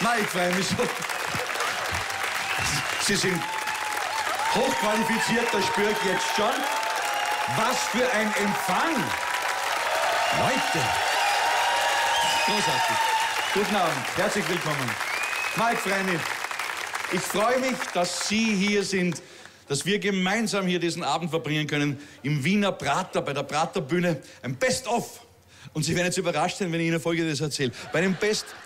Nein, ich freue mich so. Sie sind hochqualifiziert, das spüre ich jetzt schon. Was für ein Empfang! Leute! Großartig. Guten Abend, herzlich willkommen. Mike Freini, ich freue mich, dass Sie hier sind, dass wir gemeinsam hier diesen Abend verbringen können im Wiener Prater, bei der Praterbühne. Ein Best-of. Und Sie werden jetzt überrascht sein, wenn ich Ihnen Folgendes erzähle. Bei einem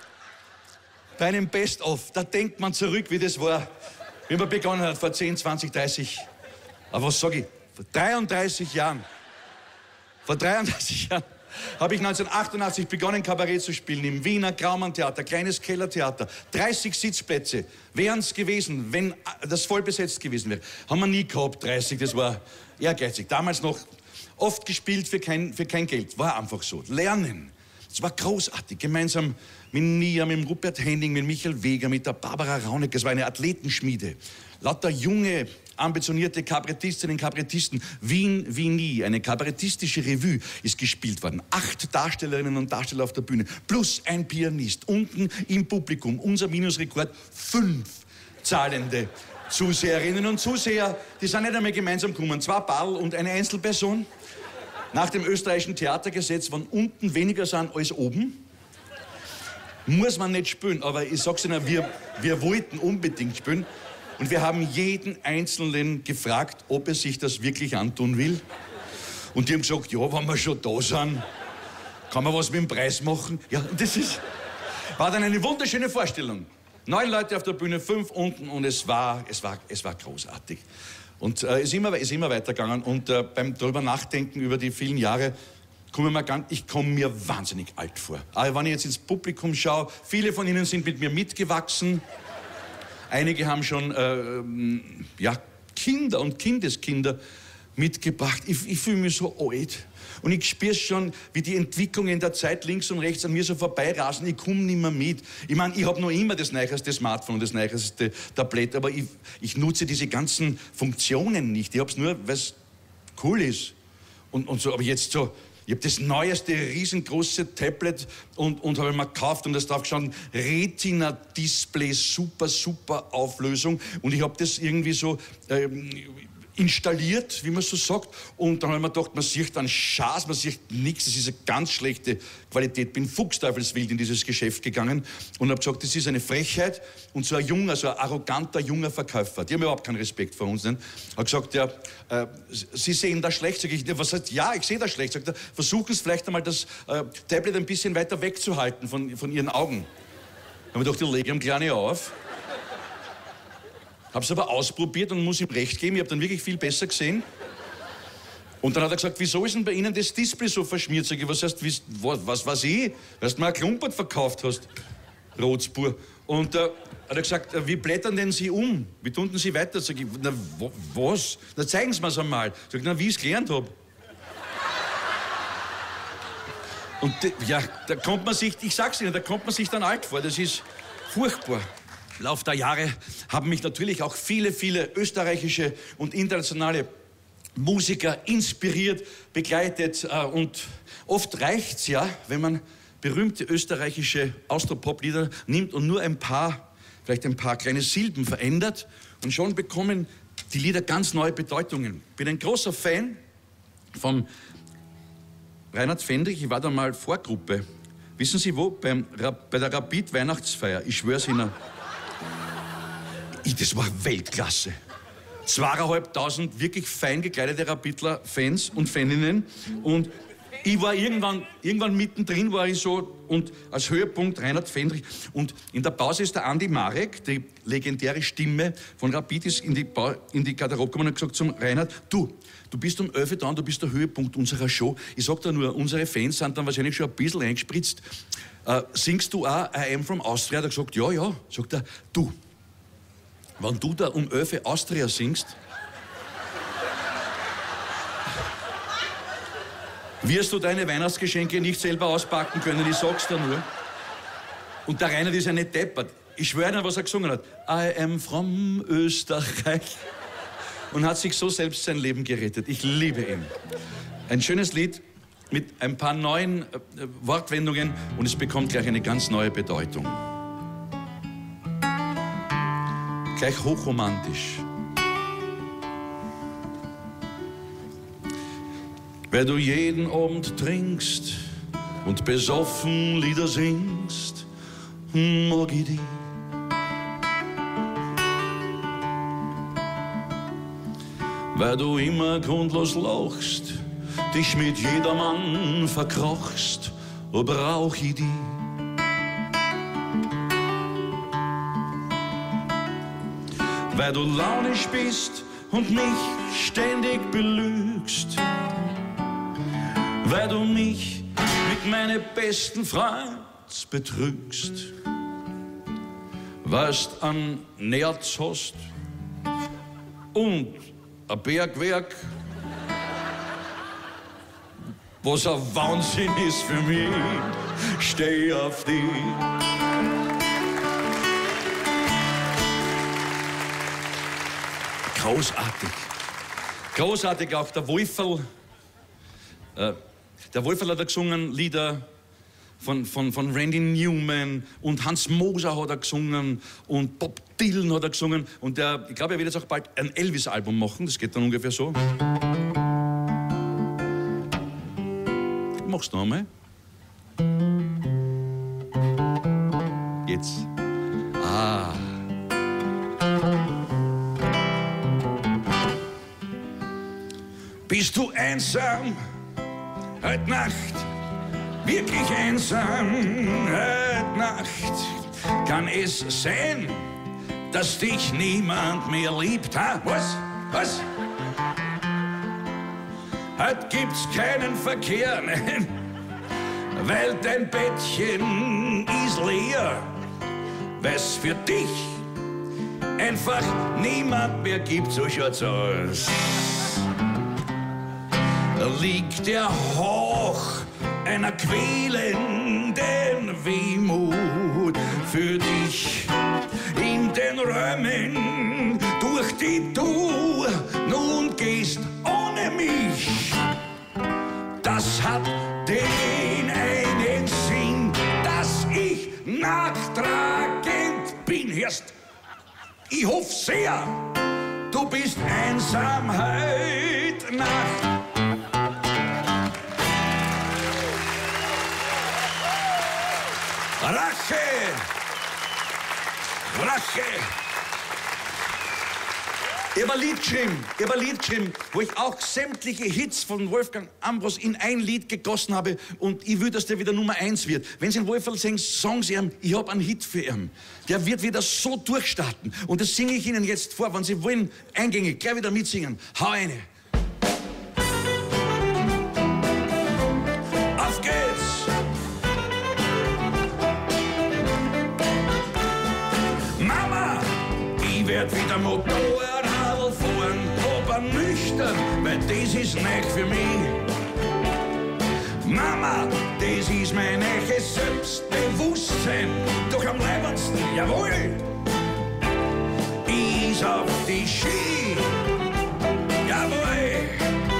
Best-of, da denkt man zurück, wie das war, wie man begonnen hat, vor 10, 20, 30, aber was sage ich, vor 33 Jahren. Vor 33 Jahren habe ich 1988 begonnen, Kabarett zu spielen im Wiener Graumann-Theater, kleines Kellertheater. 30 Sitzplätze wären es gewesen, wenn das voll besetzt gewesen wäre. Haben wir nie gehabt, 30, das war ehrgeizig. Damals noch oft gespielt für kein Geld, war einfach so. Lernen, es war großartig, gemeinsam mit Nia, mit dem Rupert Henning, mit Michael Weger, mit der Barbara Rauneck. Es war eine Athletenschmiede. Lauter junge, ambitionierte Kabarettistinnen und Kabarettisten. Wien wie nie. Eine kabarettistische Revue ist gespielt worden. 8 Darstellerinnen und Darsteller auf der Bühne. Plus ein Pianist. Unten im Publikum. Unser Minusrekord 5 zahlende Zuseherinnen und Zuseher. Die sind nicht einmal gemeinsam gekommen. 2 Paarl und eine Einzelperson. Nach dem österreichischen Theatergesetz, wenn unten weniger sind als oben, muss man nicht spielen. Aber ich sag's Ihnen, wir wollten unbedingt spielen. Und wir haben jeden Einzelnen gefragt, ob er sich das wirklich antun will. Und die haben gesagt, ja, wenn wir schon da sind, kann man was mit dem Preis machen. Ja, das war dann eine wunderschöne Vorstellung. 9 Leute auf der Bühne, 5 unten und es war großartig. Und ist immer weitergegangen. Und beim drüber nachdenken über die vielen Jahre, ich komme mir wahnsinnig alt vor. Aber wenn ich jetzt ins Publikum schaue, viele von Ihnen sind mit mir mitgewachsen. Einige haben schon Kinder und Kindeskinder mitgebracht. Ich fühle mich so alt. Und ich spüre schon, wie die Entwicklungen der Zeit links und rechts an mir so vorbeirasen. Ich komme nicht mehr mit. Ich meine, ich habe noch immer das neueste Smartphone, das neueste Tablet, aber ich nutze diese ganzen Funktionen nicht. Ich habe es nur, weil es cool ist. Und so, aber jetzt so, ich habe das neueste, riesengroße Tablet und habe mir gekauft und da ist drauf gestanden, Retina-Display, super Auflösung. Und ich habe das irgendwie so installiert, wie man so sagt. Und dann habe ich mir gedacht, man sieht dann Schaß, man sieht nichts. Das ist eine ganz schlechte Qualität. Bin fuchsteufelswild in dieses Geschäft gegangen und habe gesagt, das ist eine Frechheit. Und so ein arroganter, junger Verkäufer, die haben überhaupt keinen Respekt vor uns. Hat gesagt, ja, Sie sehen das schlecht. Sag ich, was heißt, ja, ich sehe das schlecht. Sagt er, versuchen Sie vielleicht einmal das Tablet ein bisschen weiter wegzuhalten von Ihren Augen. Da habe ich gedacht, ich lege ihm kleine auf. Habe es aber ausprobiert und muss ihm recht geben. Ich habe dann wirklich viel besser gesehen. Und dann hat er gesagt, wieso ist denn bei Ihnen das Display so verschmiert? Sag ich, was heißt, was weiß ich? Weil du mal ein Klumpert verkauft hast. Rotspur. Und hat er gesagt, wie blättern denn Sie um? Wie tun denn Sie weiter? Sag ich, na, was? Na, zeigen Sie mir's einmal. Sag ich, na, wie ich es gelernt habe. Und ja, da kommt man sich, ich sag's Ihnen, da kommt man sich dann alt vor. Das ist furchtbar. Im Laufe der Jahre haben mich natürlich auch viele österreichische und internationale Musiker inspiriert, begleitet. Und oft reicht's ja, wenn man berühmte österreichische Austropop-Lieder nimmt und nur vielleicht ein paar kleine Silben verändert. Und schon bekommen die Lieder ganz neue Bedeutungen. Ich bin ein großer Fan von Reinhard Fendrich. Ich war da mal Vorgruppe. Wissen Sie wo? Bei der Rapid-Weihnachtsfeier. Ich schwör's Ihnen. Das war Weltklasse. 2.500 wirklich fein gekleidete Rapidler-Fans und Faninnen. Und ich war irgendwann mittendrin, war ich so, und als Höhepunkt Reinhard Fendrich. Und in der Pause ist der Andi Marek, die legendäre Stimme von Rapid, ist in die Garderobe gekommen und hat gesagt zum Reinhard, du bist um 11 Uhr da und du bist der Höhepunkt unserer Show. Ich sag da nur, unsere Fans sind dann wahrscheinlich schon ein bisschen eingespritzt. Singst du auch I Am From Austria? Er hat gesagt, ja. Sagt er, du, wenn du da um 11 Uhr Austria singst, wirst du deine Weihnachtsgeschenke nicht selber auspacken können, ich sag's dir nur. Und der Reinhard ist ja nicht deppert. Ich schwöre dir, was er gesungen hat. I am from Österreich. Und hat sich so selbst sein Leben gerettet. Ich liebe ihn. Ein schönes Lied mit ein paar neuen Wortwendungen und es bekommt gleich eine ganz neue Bedeutung. gleich hochromantisch. Weil du jeden Abend trinkst und besoffen Lieder singst, mag ich dich. Weil du immer grundlos lachst, dich mit jedermann verkrachst, brauch ich dich. Weil du launisch bist und mich ständig belügst. Weil du mich mit meinen besten Freunds betrügst. Weilst ein Nerz hast und ein Bergwerk, was ein Wahnsinn ist für mich, steh auf dich. Großartig. Großartig auch der Wolferl. Der Wolferl hat gesungen Lieder von Randy Newman und Hans Moser hat er gesungen und Bob Dylan hat er gesungen und ich glaube, er wird jetzt auch bald ein Elvis-Album machen, das geht dann ungefähr so. Mach's noch einmal. Jetzt. Ah. Bist du einsam heute Nacht? Wirklich einsam heute Nacht? Kann es sein, dass dich niemand mehr liebt? Ha? Was? Was? Heute gibt's keinen Verkehr, nein, weil dein Bettchen ist leer, weil's für dich einfach niemand mehr gibt, so schaut's aus. Liegt der Hauch einer quälenden Wehmut für dich in den Räumen, durch die du nun gehst ohne mich. Das hat den einen Sinn, dass ich nachtragend bin. Hörst, ich hoffe sehr, du bist einsam heute Nacht. Rache! Rache! Ich habe ein Lied geschrieben, wo ich auch sämtliche Hits von Wolfgang Ambros in ein Lied gegossen habe und ich will, dass der wieder Nummer 1 wird. Wenn Sie in Wolferl singen, sagen Sie ihm, ich habe einen Hit für ihn. Der wird wieder so durchstarten und das singe ich Ihnen jetzt vor, wenn Sie wollen, eingängig, gleich wieder mitsingen. Hau eine! Auf geht's! Ich werd wieder Motorrad fahren, aber nüchtern, weil das ist neu für mich. Mama, das ist mein neues Selbstbewusstsein, doch am leibendsten, jawohl, ist auf die Ski, jawohl.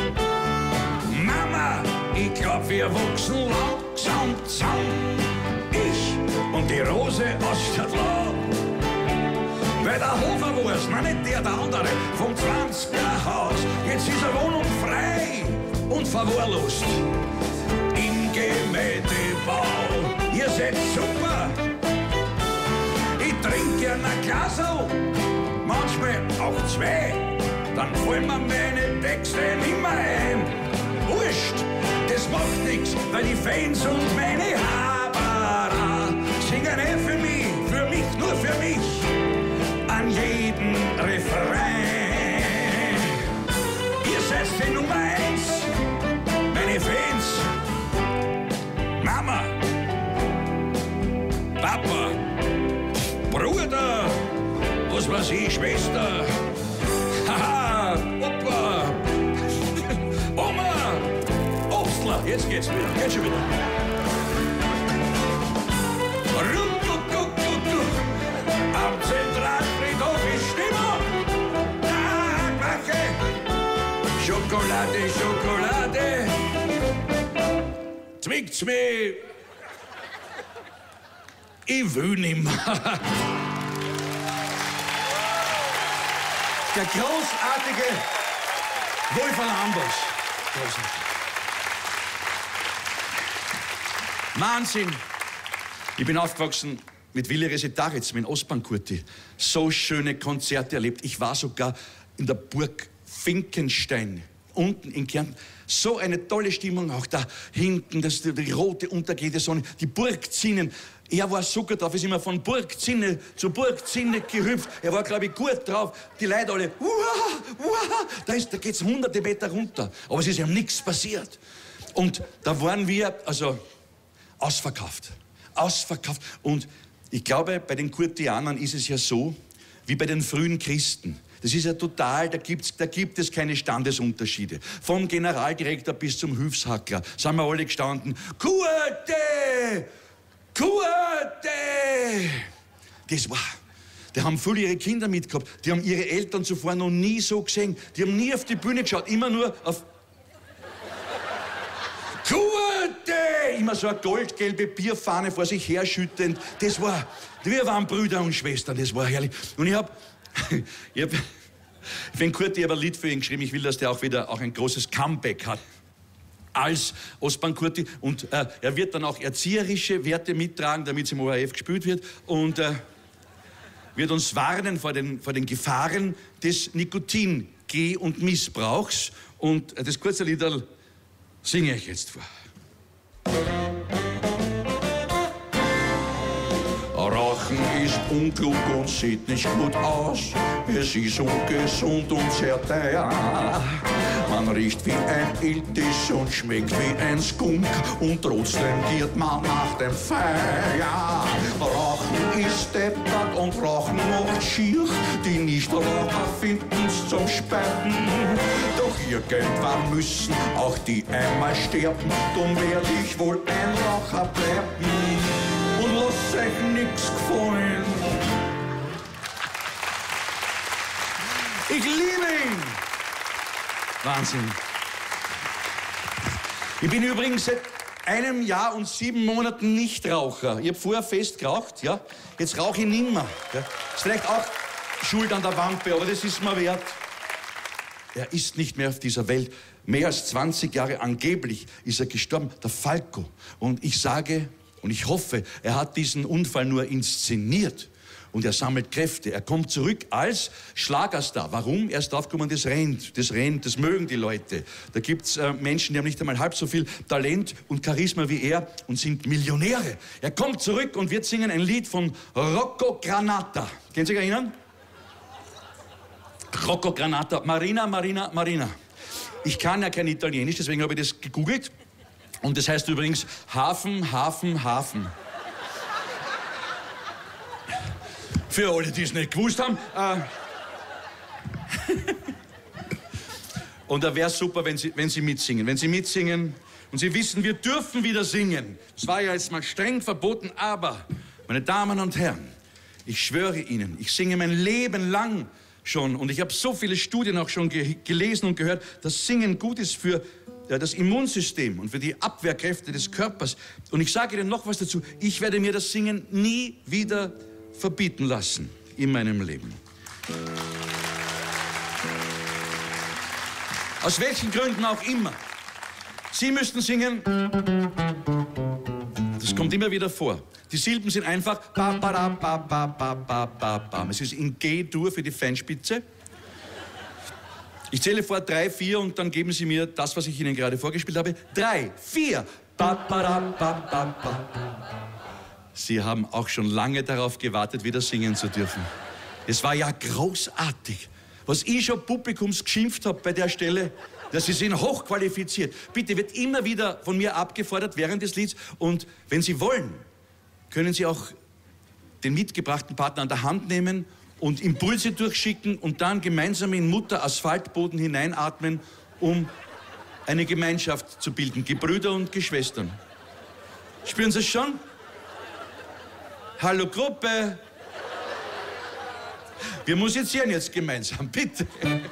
Mama, ich glaub, wir wachsen langsam zusammen, ich und die Rose aus Stadtlau. Weil der Hofer war's, nein, nicht der andere, vom 20er Haus. Jetzt ist eine Wohnung frei und verwahrlost. Im Gemäldebau, ihr seid super. Ich trinke gern ein Glasl, manchmal auch 2. Dann fallen mir meine Texte nimmer ein. Wurscht, das macht nix, weil die Fans und meine Haberer singen für mich, nur für mich. An jeden Refrain. Ihr seid die Nummer 1, meine Fans. Mama, Papa, Bruder, was weiß ich, Schwester, haha, Opa, Oma, Obstler, jetzt geht's wieder, geht schon wieder. Am Zentralfriedhof ist Stimmung. Danke. Schokolade, Schokolade. Zwickt's mich. Ich will nimmer. Der großartige Wolfgang Ambros. Großartig. Wahnsinn. Ich bin aufgewachsen mit Willi Resetaritz, mit Ostbankurti. So schöne Konzerte erlebt. Ich war sogar in der Burg Finkenstein, unten in Kärnten. So eine tolle Stimmung, auch da hinten, die rote untergehende Sonne, die Burgzinnen. Er war so gut drauf, ist immer von Burgzinne zu Burgzinne gehüpft. Er war, glaube ich, gut drauf. Die Leute alle, da geht's hunderte Meter runter. Aber es ist ja nichts passiert. Und da waren wir, also, ausverkauft. Ausverkauft. Und ich glaube, bei den Kurtianern ist es ja so, wie bei den frühen Christen. Das ist ja total, da gibt es keine Standesunterschiede. Vom Generaldirektor bis zum Hilfshackler sind wir alle gestanden. Kurte! Kurte! Das war. Die haben viele ihre Kinder mitgehabt. Die haben ihre Eltern zuvor noch nie so gesehen. Die haben nie auf die Bühne geschaut, immer nur auf... Kurte! Immer so eine goldgelbe Bierfahne vor sich herschüttend. Wir waren Brüder und Schwestern, das war herrlich. Und ich hab für den Kurti ein Lied für ihn geschrieben. Ich will, dass der auch wieder ein großes Comeback hat als Ostbankurti. Und er wird dann auch erzieherische Werte mittragen, damit es im ORF gespielt wird. Und wird uns warnen vor den Gefahren des Nikotin-Geh- und Missbrauchs. Und das kurze Liederl singe ich jetzt vor. Rauchen ist unklug und sieht nicht gut aus. Es ist ungesund und sehr teuer. Man riecht wie ein Iltis und schmeckt wie ein Skunk. Und trotzdem geht man nach dem Feier. Rauchen ist deppert und Rauchen macht schier. Die Nichtraucher finden's zum Speiten. Doch irgendwann müssen auch die einmal sterben. Drum werd ich wohl ein Raucher bleiben. Und lass euch nix gefallen. Ich liebe ihn. Wahnsinn. Ich bin übrigens seit einem Jahr und 7 Monaten Nichtraucher. Ich habe vorher fest geraucht, ja. Jetzt rauche ich nimmer. Ja. Ist vielleicht auch Schuld an der Wampe, aber das ist mir wert. Er ist nicht mehr auf dieser Welt. Mehr als 20 Jahre angeblich ist er gestorben, der Falco. Und ich sage... Und ich hoffe, er hat diesen Unfall nur inszeniert und er sammelt Kräfte. Er kommt zurück als Schlagerstar. Warum? Er ist draufgekommen, das rennt, das mögen die Leute. Da gibt's Menschen, die haben nicht einmal halb so viel Talent und Charisma wie er und sind Millionäre. Er kommt zurück und wird singen ein Lied von Rocco Granata. Können Sie sich erinnern? Rocco Granata. Marina, Marina, Marina. Ich kann ja kein Italienisch, deswegen habe ich das gegoogelt. Und das heißt übrigens Hafen, Hafen, Hafen. Für alle, die es nicht gewusst haben. Und da wäre es super, wenn Sie mitsingen. Wenn Sie mitsingen und Sie wissen, wir dürfen wieder singen. Das war ja jetzt mal streng verboten, aber, meine Damen und Herren, ich schwöre Ihnen, ich singe mein Leben lang schon und ich habe so viele Studien auch schon gelesen und gehört, dass Singen gut ist für das Immunsystem und für die Abwehrkräfte des Körpers. Und ich sage Ihnen noch was dazu. Ich werde mir das Singen nie wieder verbieten lassen in meinem Leben. Aus welchen Gründen auch immer. Sie müssten singen. Das kommt immer wieder vor. Die Silben sind einfach ba, ba, da, ba, ba, ba, ba, ba, ba. Es ist in G-Dur für die Feinspitze. Ich zähle vor 3, 4 und dann geben Sie mir das, was ich Ihnen gerade vorgespielt habe. 3, 4. Ba, ba, da, ba, ba, ba. Sie haben auch schon lange darauf gewartet, wieder singen zu dürfen. Es war ja großartig. Was ich schon Publikums geschimpft habe bei der Stelle, dass Sie sind hochqualifiziert. Bitte, wird immer wieder von mir abgefordert während des Lieds. Und wenn Sie wollen, können Sie auch den mitgebrachten Partner an der Hand nehmen und Impulse durchschicken und dann gemeinsam in Mutter-Asphaltboden hineinatmen, um eine Gemeinschaft zu bilden. Gebrüder und Geschwistern. Spüren Sie es schon? Hallo Gruppe. Wir musizieren jetzt gemeinsam, bitte.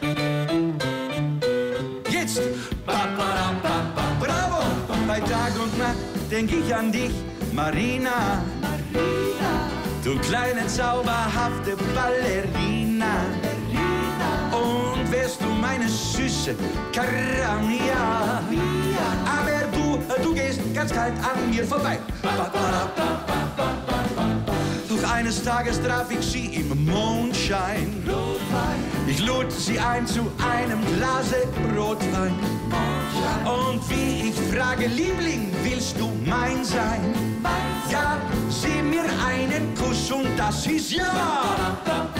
Jetzt. Bravo. Bei Tag und Nacht denk ich an dich, Marina. Du kleine zauberhafte Ballerina. meine süße Karamia. Aber du gehst ganz kalt an mir vorbei. Doch eines Tages traf ich sie im Mondschein. Ich lud sie ein zu einem Glase Rotwein. Und wie ich frage, Liebling, willst du mein sein? Gab sie mir einen Kuss und das hieß ja.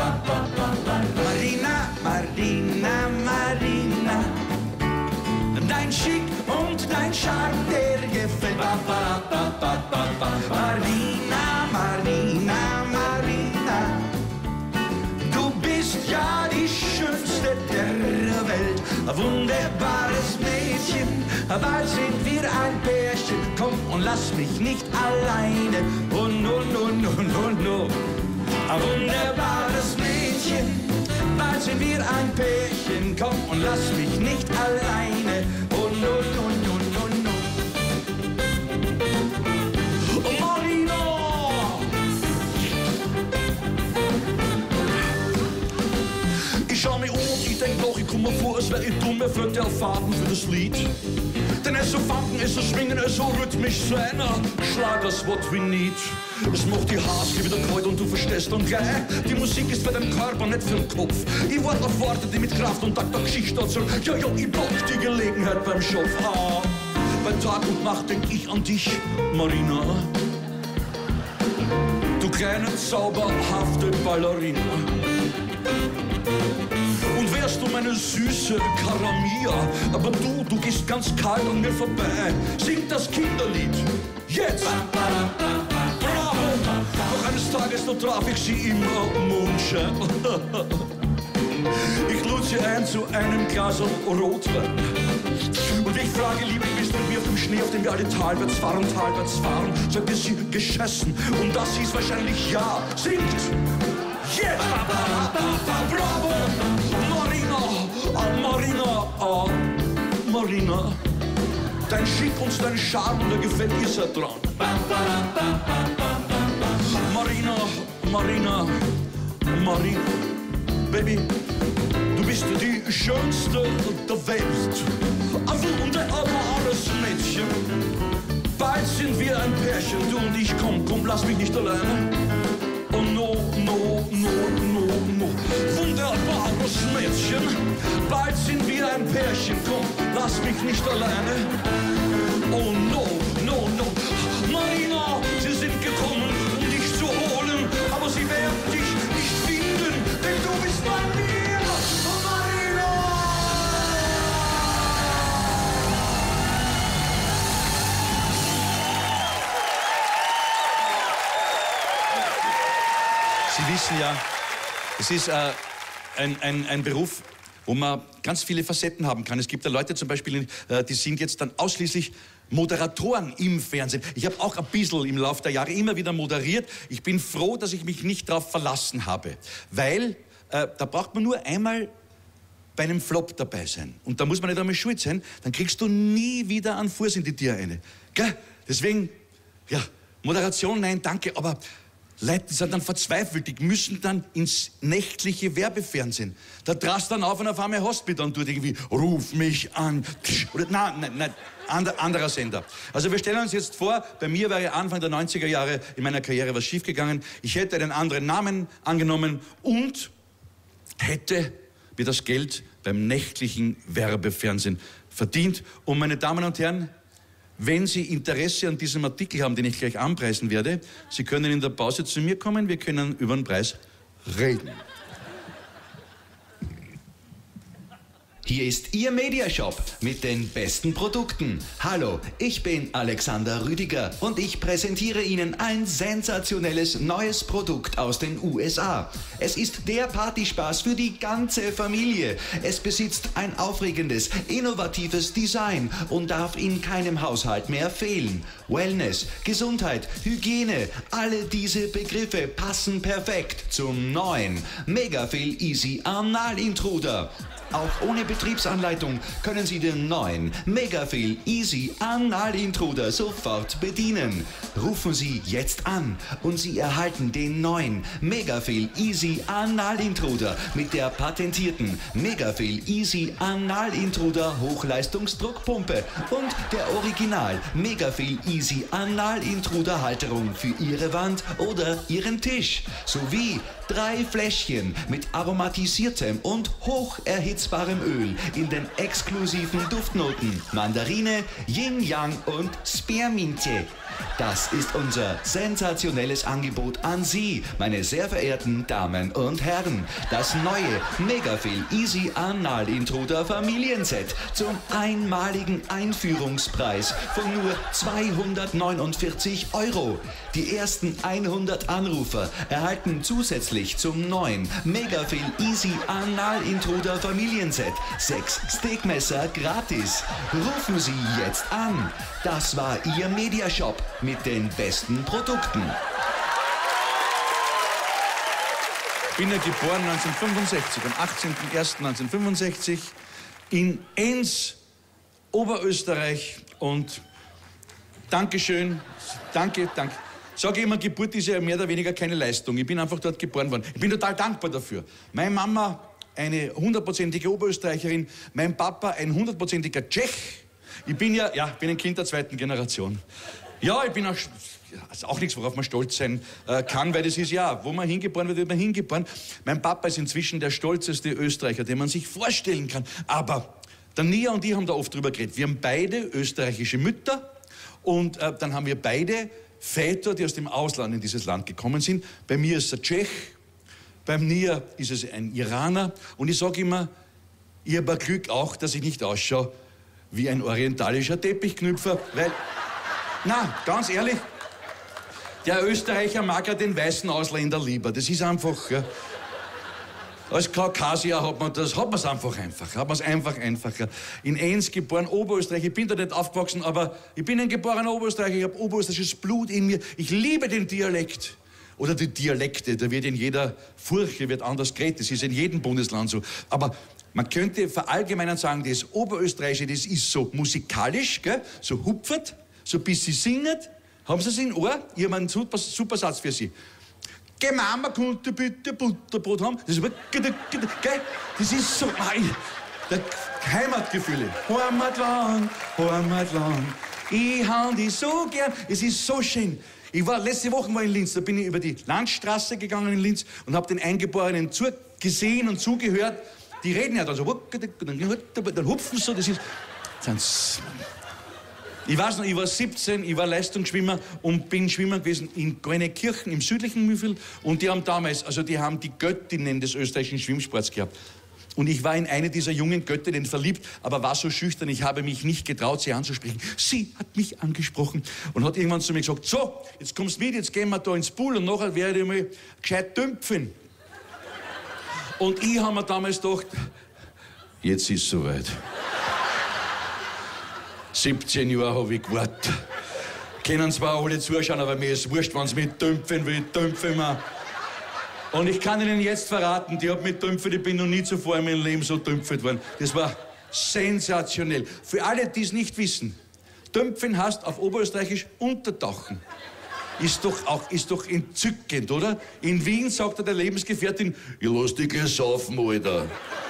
Marina, Marina, Marina, dein Schick und dein Charme, der gefällt. Marina, Marina, Marina, du bist ja die Schönste der Welt. Ein wunderbares Mädchen, bald sind wir ein Pärchen. Komm und lass mich nicht alleine. Oh no, no, no, no, no. Ein wunderbares Mädchen, bald sind wir ein Pärchen. Komm und lass mich nicht alleine. Oh no, no, no, no, no. Oh, Marina! Ich schau mich um und ich denk doch, ich komm mir vor, als wär ich dumm, mir fehlt der Faden für das Lied. Denn es so funken, es so schwingen, es so rhythmisch sein. Schlag das Wort wie nicht. Es macht die Haare wieder kalt und du verstehst dann gleich. Die Musik ist für den Körper, nicht für den Kopf. Ich warte auf Worte, die mit Kraft und Takt der Geschichte erzählen. Ja, ja, ich brauch die Gelegenheit beim Schopf. Ah, bei Tag und Nacht denk ich an dich, Marina. Du kleine, zauberhafte Ballerina. Und wärst du meine süße Karamia, aber du gehst ganz kalt an mir vorbei. Sing das Kinderlied, jetzt! Bravo! Doch eines Tages, da traf ich sie im Mondschein. Ich lud sie ein zu einem Glas Rotwein. Und ich frage, Liebe, bist du mit mir auf dem Schnee, auf dem wir alle talwärts fahren, sagte sie, geschossen. Und das hieß wahrscheinlich ja. Singt! Jetzt! Bravo! Marina! Marina! Marina! Dein Schick und dein Charme, der gefällt ihr sehr dran. Marina! Marina! Marina! Baby, du bist die Schönste der Welt. Ein wunderbares Mädchen. Bald sind wir ein Pärchen, du und ich. Komm, lass mich nicht alleine. Oh no, no, no, no, no. Wunderbares Mädchen. Bald sind wir ein Pärchen. Komm, lass mich nicht alleine. Oh no, no, no. Marina, sie sind gekommen, um dich zu holen. Aber sie werden dich nicht finden, denn du bist bei mir. Marina! Sie wissen ja, es ist ein Beruf, wo man ganz viele Facetten haben kann. Es gibt da Leute zum Beispiel, die sind jetzt dann ausschließlich Moderatoren im Fernsehen. Ich habe auch ein bisschen im Laufe der Jahre immer wieder moderiert. Ich bin froh, dass ich mich nicht darauf verlassen habe, weil da braucht man nur einmal bei einem Flop dabei sein. Und da muss man nicht einmal schuld sein, dann kriegst du nie wieder einen Fuß in die Tür rein. Gell? Deswegen, ja, Moderation, nein, danke, aber Leute sind dann verzweifelt, die müssen dann ins nächtliche Werbefernsehen. Da drast dann auf und auf einmal hast du mich dann dort irgendwie, ruf mich an. Oder, nein, anderer Sender. Also wir stellen uns jetzt vor, bei mir wäre Anfang der 90er Jahre in meiner Karriere was schiefgegangen. Ich hätte einen anderen Namen angenommen und hätte mir das Geld beim nächtlichen Werbefernsehen verdient. Und meine Damen und Herren, wenn Sie Interesse an diesem Artikel haben, den ich gleich anpreisen werde, Sie können in der Pause zu mir kommen, wir können über den Preis reden. Hier ist Ihr Mediashop mit den besten Produkten. Hallo, ich bin Alexander Rüdiger und ich präsentiere Ihnen ein sensationelles neues Produkt aus den USA. Es ist der Partyspaß für die ganze Familie. Es besitzt ein aufregendes, innovatives Design und darf in keinem Haushalt mehr fehlen. Wellness, Gesundheit, Hygiene, alle diese Begriffe passen perfekt zum neuen Megafil Easy Analintruder. Auch ohne Betriebsanleitung können Sie den neuen Megafil Easy Analintruder sofort bedienen. Rufen Sie jetzt an und Sie erhalten den neuen Megafil Easy Analintruder mit der patentierten Megafil Easy Analintruder Hochleistungsdruckpumpe und der Original Megafil Easy Analintruder Halterung für Ihre Wand oder Ihren Tisch sowie 3 Fläschchen mit aromatisiertem und hocherhitzbarem Öl in den exklusiven Duftnoten Mandarine, Yin Yang und Spearminte. Das ist unser sensationelles Angebot an Sie, meine sehr verehrten Damen und Herren. Das neue Megafil Easy Analintruder Familienset zum einmaligen Einführungspreis von nur 249 €. Die ersten 100 Anrufer erhalten zusätzlich zum neuen Megafil Easy Analintruder Familienset 6 Steakmesser gratis. Rufen Sie jetzt an. Das war Ihr Mediashop mit den besten Produkten. Ich bin ja geboren 1965, am 18.01.1965 in Enns, Oberösterreich. Und Dankeschön, danke. Sage immer, Geburt ist ja mehr oder weniger keine Leistung. Ich bin einfach dort geboren worden. Ich bin total dankbar dafür. Meine Mama, eine 100%ige Oberösterreicherin, mein Papa, ein 100%iger Tschech. Ich bin ein Kind der 2. Generation. Ja, ich bin auch nichts, worauf man stolz sein kann, weil das ist wo man hingeboren wird man hingeboren. Mein Papa ist inzwischen der stolzeste Österreicher, den man sich vorstellen kann. Aber der Nia und ich haben da oft drüber geredet. Wir haben beide österreichische Mütter und dann haben wir beide Väter, die aus dem Ausland in dieses Land gekommen sind. Bei mir ist es ein Tschech, beim Nia ist es ein Iraner. Und ich sage immer, ich habe Glück auch, dass ich nicht ausschaue wie ein orientalischer Teppichknüpfer, weil, na, ganz ehrlich, der Österreicher mag ja den weißen Ausländer lieber. Das ist einfach, ja. Als Kaukasier hat man es einfach einfacher. In Enns geboren, Oberösterreich. Ich bin da nicht aufgewachsen, aber ich bin ein geborener Oberösterreicher. Ich habe oberösterreichisches Blut in mir. Ich liebe den Dialekt. Oder die Dialekte. Da wird in jeder Furche wird anders geredet. Das ist in jedem Bundesland so. Aber man könnte verallgemeinern sagen, das Oberösterreichische, das ist so musikalisch, gell? So hupfert, so ein bisschen singet. Haben Sie es in Ohr? Ich habe einen super Satz für Sie. Geh Mama, konnte bitte Butterbrot haben? Das ist, gell? Das ist so, Heimatgefühle. Heimatland, ich hab dich so gern. Es ist so schön. Letzte Woche war ich in Linz, da bin ich über die Landstraße gegangen in Linz und habe den Eingeborenen gesehen und zugehört. Die reden ja dann so, dann hupfen so, das ist... Ich weiß noch, ich war 17, ich war Leistungsschwimmer und bin Schwimmer gewesen in Grönekirchen im südlichen Mühlviertel. Und die haben damals, die haben die Göttinnen des österreichischen Schwimmsports gehabt. Und ich war in eine dieser jungen Göttinnen verliebt, aber war so schüchtern, ich habe mich nicht getraut, sie anzusprechen. Sie hat mich angesprochen und hat irgendwann zu mir gesagt, so, jetzt kommst du mit, jetzt gehen wir da ins Pool und nachher werde ich mal gescheit dümpfen. Und ich habe mir damals gedacht, jetzt ist es soweit. 17 Jahre habe ich gewartet. Können zwar alle zuschauen, aber mir ist wurscht, wenn sie mich dümpfen will, dümpfen wir. Und ich kann Ihnen jetzt verraten, die hat mich dümpft, ich bin noch nie zuvor in meinem Leben so dümpft worden. Das war sensationell. Für alle, die es nicht wissen, dümpfen heißt auf Oberösterreichisch untertauchen. Ist doch entzückend, oder? In Wien sagt der Lebensgefährtin, ich lass dich gleich saufen, Alter.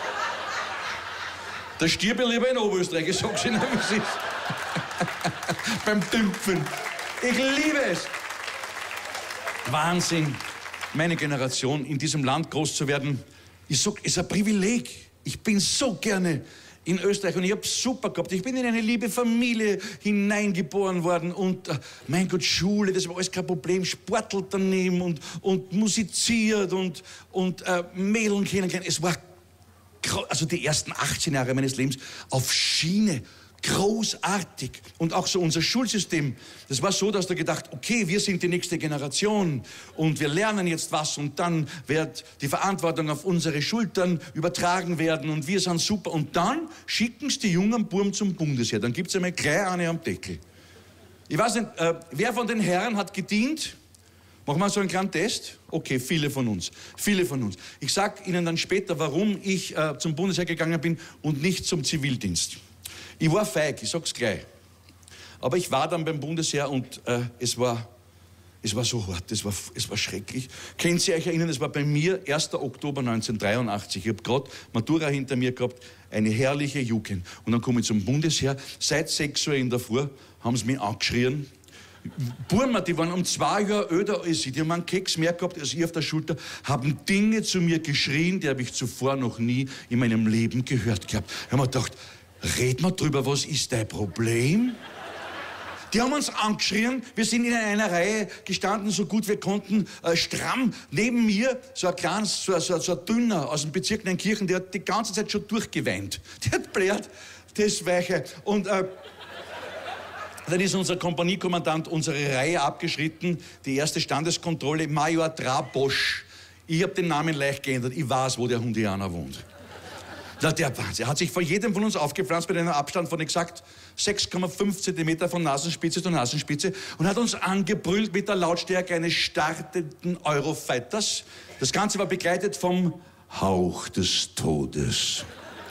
Da stirb ich lieber in Oberösterreich, ich sag's Ihnen, wie es ist. Beim Dümpfen. Ich liebe es. Wahnsinn. Meine Generation, in diesem Land groß zu werden, ist ein Privileg. Ich bin so gerne in Österreich und ich hab's super gehabt. Ich bin in eine liebe Familie hineingeboren worden und, mein Gott, Schule, das war alles kein Problem. Sportelt daneben und musiziert und Mädeln kennengelernt. Es war die ersten 18 Jahre meines Lebens auf Schiene. Großartig. Und auch so unser Schulsystem, das war so, dass da gedacht, okay, wir sind die nächste Generation und wir lernen jetzt was und dann wird die Verantwortung auf unsere Schultern übertragen werden und wir sind super. Und dann schicken sie die jungen Burm zum Bundesheer. Dann gibt's einmal gleich eine am Deckel. Ich weiß nicht, wer von den Herren hat gedient Machen wir so einen kleinen Test? Okay, viele von uns. Viele von uns. Ich sag Ihnen dann später, warum ich zum Bundesheer gegangen bin und nicht zum Zivildienst. Ich war feig, ich sag's gleich. Aber ich war dann beim Bundesheer und es war so hart, es war schrecklich. Können Sie euch erinnern, es war bei mir 1. Oktober 1983. Ich habe gerade Matura hinter mir gehabt, eine herrliche Jugend. Und dann komme ich zum Bundesheer. Seit 6 Uhr in der Früh haben sie mich angeschrien. Burma, die waren um 2 Jahre älter als ich, die haben einen Keks mehr gehabt als ich auf der Schulter, haben Dinge zu mir geschrien, die habe ich zuvor noch nie in meinem Leben gehört gehabt. Ich habe mir gedacht, red mal drüber, was ist dein Problem? Die haben uns angeschrien, wir sind in einer Reihe gestanden, so gut wir konnten, stramm. Neben mir so ein kleines, so ein Dünner aus dem Bezirk Neunkirchen, der hat die ganze Zeit schon durchgeweint. Der hat blärt, das Weiche. Und dann ist unser Kompaniekommandant unsere Reihe abgeschritten, die erste Standeskontrolle, Major Drabosch. Ich habe den Namen leicht geändert, ich weiß, wo der Hundianer wohnt. Na, der Wahnsinn. Er hat sich vor jedem von uns aufgepflanzt mit einem Abstand von exakt 6,5 Zentimeter von Nasenspitze zu Nasenspitze und hat uns angebrüllt mit der Lautstärke eines startenden Eurofighters. Das Ganze war begleitet vom Hauch des Todes.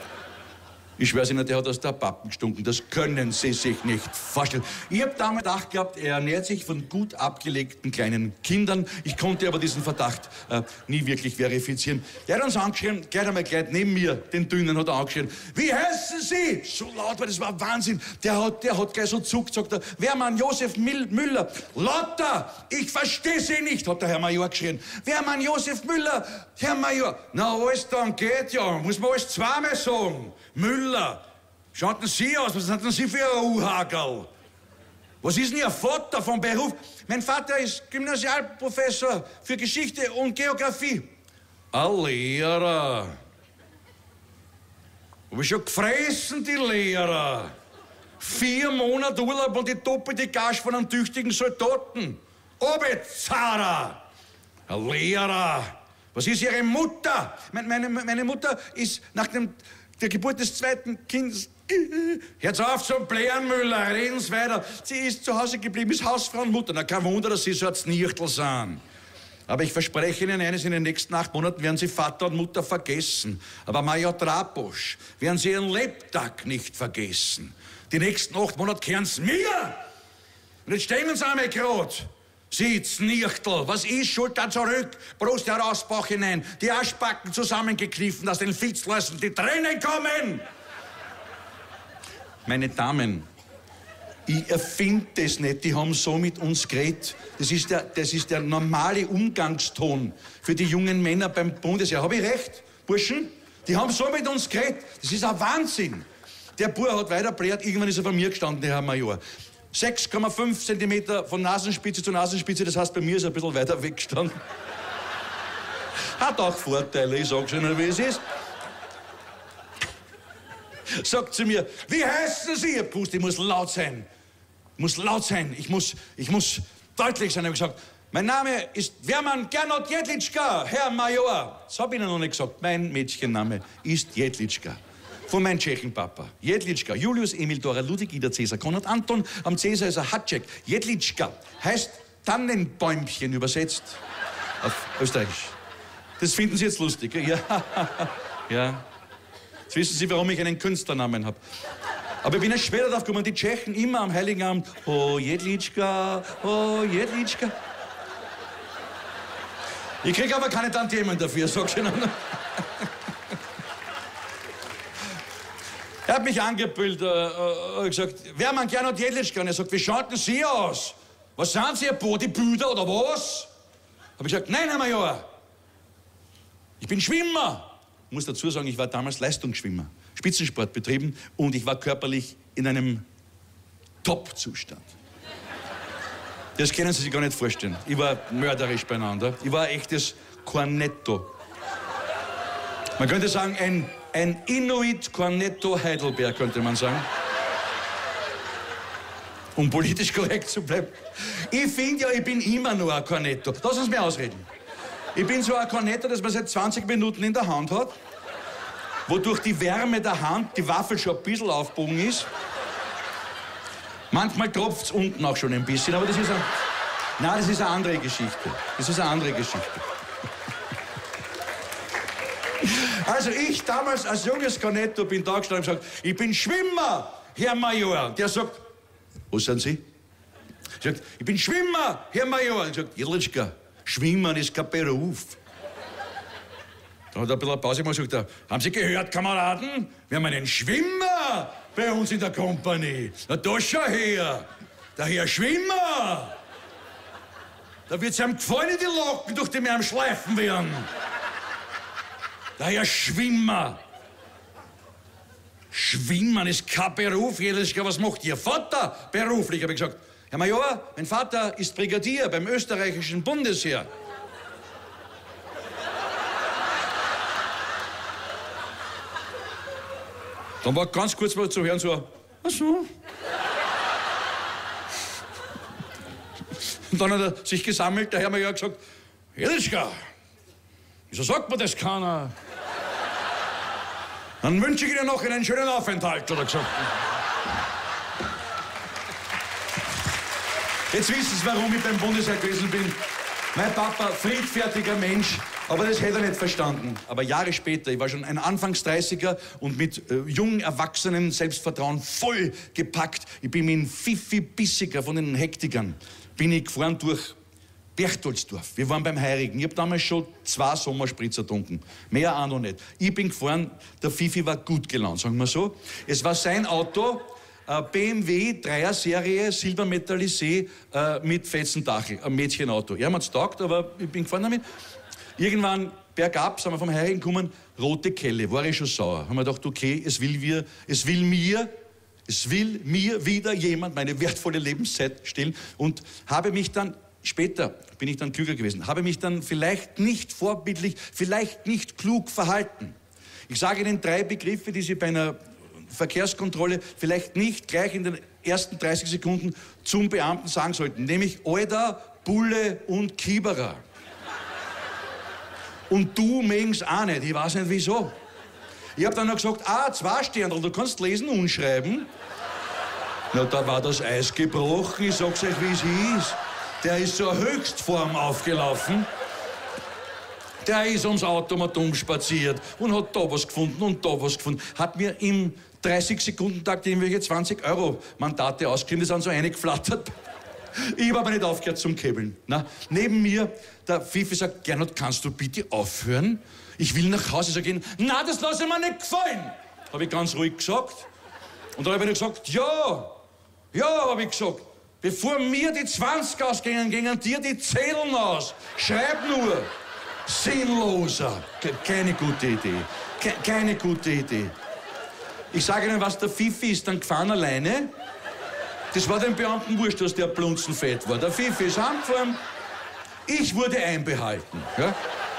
Ich schwör's Ihnen, der hat aus der Pappen gestunken. Das können Sie sich nicht vorstellen. Ich hab damals gedacht gehabt, er ernährt sich von gut abgelegten kleinen Kindern. Ich konnte aber diesen Verdacht nie wirklich verifizieren. Der hat uns angeschrien, gleich einmal neben mir, den Dünnen hat er angeschrien. Wie heißen Sie? So laut war, das war Wahnsinn. Der hat gleich so zuckt, sagt er, Wehrmann Josef Müller. Lotta, ich verstehe Sie nicht, hat der Herr Major geschrien. Wehrmann Josef Müller, Herr Major. Na, alles dann geht ja, muss man alles zweimal sagen. Müller, schaut denn Sie aus? Was sind denn Sie für ein U-Hagel? Was ist denn Ihr Vater vom Beruf? Mein Vater ist Gymnasialprofessor für Geschichte und Geografie. Ein Lehrer. Hab ich schon gefressen, die Lehrer. 4 Monate Urlaub und die doppelte Gage von einem tüchtigen Soldaten. Obezara. Ein Lehrer. Was ist Ihre Mutter? Meine Mutter ist nach der Geburt des zweiten Kindes. Hört auf zum Blären, Müller, reden Sie weiter. Sie ist zu Hause geblieben, ist Hausfrau und Mutter. Na, kein Wunder, dass Sie so ein Znichtel sind. Aber ich verspreche Ihnen eines, in den nächsten 8 Monaten werden Sie Vater und Mutter vergessen. Aber Major Drabosch werden Sie Ihren Lebtag nicht vergessen. Die nächsten 8 Monate kehren Sie mir. Und jetzt stellen Sie einmal gerade. Sie, Znichtel, was ist? Schulter zurück, Brust heraus, Bauch hinein, die Arschbacken zusammengekniffen, dass den Filzläusen die Tränen kommen. Meine Damen, ich erfinde das nicht, die haben so mit uns geredet. Das ist der normale Umgangston für die jungen Männer beim Bundesheer. Habe ich recht, Burschen? Die haben so mit uns geredet. Das ist ein Wahnsinn. Der Bub hat weiter blärt, irgendwann ist er vor mir gestanden, der Herr Major. 6,5 Zentimeter von Nasenspitze zu Nasenspitze, das heißt, bei mir ist er ein bisschen weiter weggestanden. Hat auch Vorteile, ich sag's Ihnen, wie es ist. Sagt zu mir, wie heißen Sie? Ihr Pust, ich muss laut sein. Muss laut sein, ich muss deutlich sein. Ich habe gesagt, mein Name ist Wehrmann Gernot Jedlitschka, Herr Major. Das habe ich Ihnen noch nicht gesagt, mein Mädchenname ist Jedlitschka. Von meinem Tschechenpapa. Jedlitschka, Julius, Emil, Dora, Ludwig, Ida, Cäsar, Konrad, Anton. Am Cäsar ist er Hatschek. Jedlitschka heißt Tannenbäumchen übersetzt auf Österreichisch. Das finden Sie jetzt lustig, gell? Ja. Ja. Jetzt wissen Sie, warum ich einen Künstlernamen habe. Aber ich bin erst später drauf gekommen, die Tschechen immer am Heiligen Abend. Oh, Jedlitschka, oh, Jedlitschka. Ich krieg aber keine Tantiemen dafür, sag's Ihnen. Er hat mich angebrüllt, gesagt, Wehrmann Gernot Jedlitschka. Und er sagt, wie schaut denn Sie aus? Was sind Sie, ein Bodybuilder oder was? Hab ich gesagt, nein, Herr Major, ich bin Schwimmer. Ich muss dazu sagen, ich war damals Leistungsschwimmer, Spitzensport betrieben und ich war körperlich in einem Top-Zustand. Das können Sie sich gar nicht vorstellen. Ich war mörderisch beieinander. Ich war ein echtes Cornetto. Man könnte sagen, ein Inuit Cornetto Heidelberg, könnte man sagen. Um politisch korrekt zu bleiben. Ich finde ja, ich bin immer nur ein Cornetto. Lass uns mir ausreden. Ich bin so ein Cornetto, das man seit 20 Minuten in der Hand hat, wodurch die Wärme der Hand die Waffel schon ein bisschen aufbogen ist. Manchmal tropft's unten auch schon ein bisschen, aber das ist ein... Nein, das ist eine andere Geschichte. Das ist eine andere Geschichte. Also ich damals als junges Cornetto bin da gestanden und gesagt, ich bin Schwimmer, Herr Major. Der sagt, wo sind Sie? Ich sag, ich bin Schwimmer, Herr Major. Ich sag, Jedlitschka, Schwimmen ist kein Beruf. Da hat er ein bisschen eine Pause gemacht und gesagt, haben Sie gehört, Kameraden? Wir haben einen Schwimmer bei uns in der Kompanie. Na, da schau her, der Herr Schwimmer. Da wird's ihm gefallen, die Locken, durch die wir am Schleifen werden. Der Herr Schwimmer. Schwimmen ist kein Beruf. Was macht Ihr Vater beruflich? Hab ich gesagt, Herr Major, mein Vater ist Brigadier beim österreichischen Bundesheer. Dann war ganz kurz mal zu hören so, ach so. Und dann hat er sich gesammelt, der Herr Major gesagt, Jedlitschka, wieso sagt man das keiner? Dann wünsche ich Ihnen noch einen schönen Aufenthalt, hat er gesagt. Jetzt wissen Sie, warum ich beim Bundesheer gewesen bin. Mein Papa, friedfertiger Mensch, aber das hätte er nicht verstanden. Aber Jahre später, ich war schon ein Anfangs-30er und mit jungen Erwachsenen Selbstvertrauen voll gepackt. Ich bin mit einem Fifi-Bissiger von den Hektikern, bin ich gefahren durch Berchtoldsdorf. Wir waren beim Heirigen. Ich habe damals schon 2 Sommerspritzer getrunken. Mehr auch noch nicht. Ich bin gefahren, der Fifi war gut gelaunt, sagen wir so. Es war sein Auto, BMW 3er-Serie, Silbermetallisé mit Fetzendachel, ein Mädchenauto. Er hat's taugt, aber ich bin gefahren damit. Irgendwann bergab sind wir vom Heirigen gekommen, rote Kelle, war ich schon sauer. Haben wir gedacht, okay, es will mir wieder jemand meine wertvolle Lebenszeit stehlen und habe mich dann später bin ich dann klüger gewesen, habe mich dann vielleicht nicht vorbildlich, vielleicht nicht klug verhalten. Ich sage Ihnen 3 Begriffe, die Sie bei einer Verkehrskontrolle vielleicht nicht gleich in den ersten 30 Sekunden zum Beamten sagen sollten, nämlich Alter, Bulle und Kieberer. Und du mögen's auch nicht, ich weiß nicht wieso. Ich habe dann noch gesagt, 2 Sterne, du kannst lesen und schreiben. Na, da war das Eis gebrochen, ich sag's euch, wie es hieß. Der ist zur Höchstform aufgelaufen. Der ist ums Automatum spaziert und hat da was gefunden und da was gefunden. Hat mir im 30-Sekunden-Takt irgendwelche 20-Euro-Mandate ausgegeben, die sind so reingeflattert. Ich habe aber nicht aufgehört zum Käbeln. Na, neben mir, der Fifi sagt, Gernot, kannst du bitte aufhören? Ich will nach Hause. Ich sage ihm, na, das lasse ich mir nicht gefallen. Habe ich ganz ruhig gesagt. Und dann habe ich gesagt, ja, habe ich gesagt. Bevor mir die 20 ausgingen, gingen dir die Zählen aus. Schreib nur. Sinnloser. Keine gute Idee. Keine gute Idee. Ich sage Ihnen was, der Fifi ist dann gefahren alleine. Das war dem Beamten wurscht, dass der blunzenfett war. Der Fifi ist heimgefahren. Ich wurde einbehalten. Ja?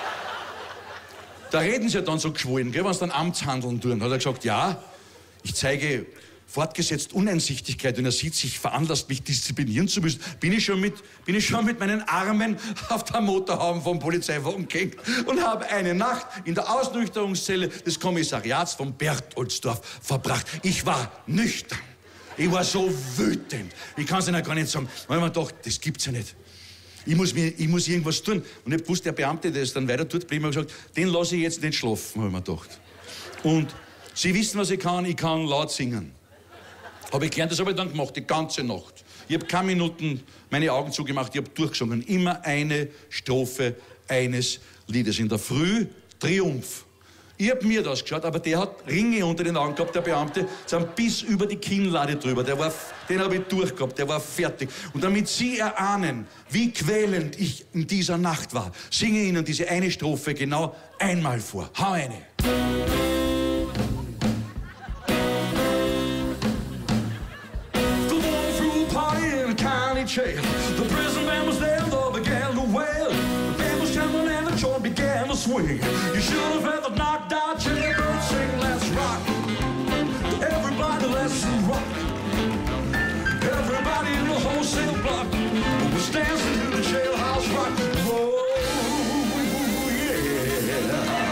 Da reden sie ja dann so geschwollen, wenn sie dann Amtshandeln tun. Hat er gesagt, ja, ich zeige fortgesetzt Uneinsichtigkeit, wenn er sieht, sich veranlasst, mich disziplinieren zu müssen, bin ich schon mit meinen Armen auf der Motorhaube vom Polizeiwagen gehängt und habe eine Nacht in der Ausnüchterungszelle des Kommissariats von Berchtoldsdorf verbracht. Ich war nüchtern. Ich war so wütend. Ich kann es Ihnen gar nicht sagen. Weil ich mir gedacht, das gibt's ja nicht. Ich muss irgendwas tun. Und ich wusste, der Beamte, der es dann weiter tut, blieb mir gesagt, den lasse ich jetzt nicht schlafen, habe ich mir gedacht. Und Sie wissen, was ich kann laut singen. Habe ich gelernt, das habe ich dann gemacht, die ganze Nacht. Ich habe keine Minuten meine Augen zugemacht, ich habe durchgesungen. Immer eine Strophe eines Liedes. In der Früh Triumph. Ich habe mir das geschaut, aber der hat Ringe unter den Augen gehabt, der Beamte, sind bis über die Kinnlade drüber. Den habe ich durchgehabt, der war fertig. Und damit Sie erahnen, wie quälend ich in dieser Nacht war, singe ich Ihnen diese eine Strophe genau einmal vor. Hau eine. Jail. The prison band was there, love began to wail. The band was trembling and the joint began to swing. You should have had the knocked out jailbird sing, let's rock. Everybody, let's rock. Everybody in the wholesale block was dancing to the jailhouse rock. Whoa, yeah.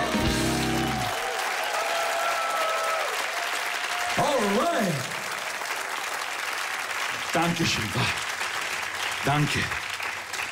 All right. Dankeschön. Danke.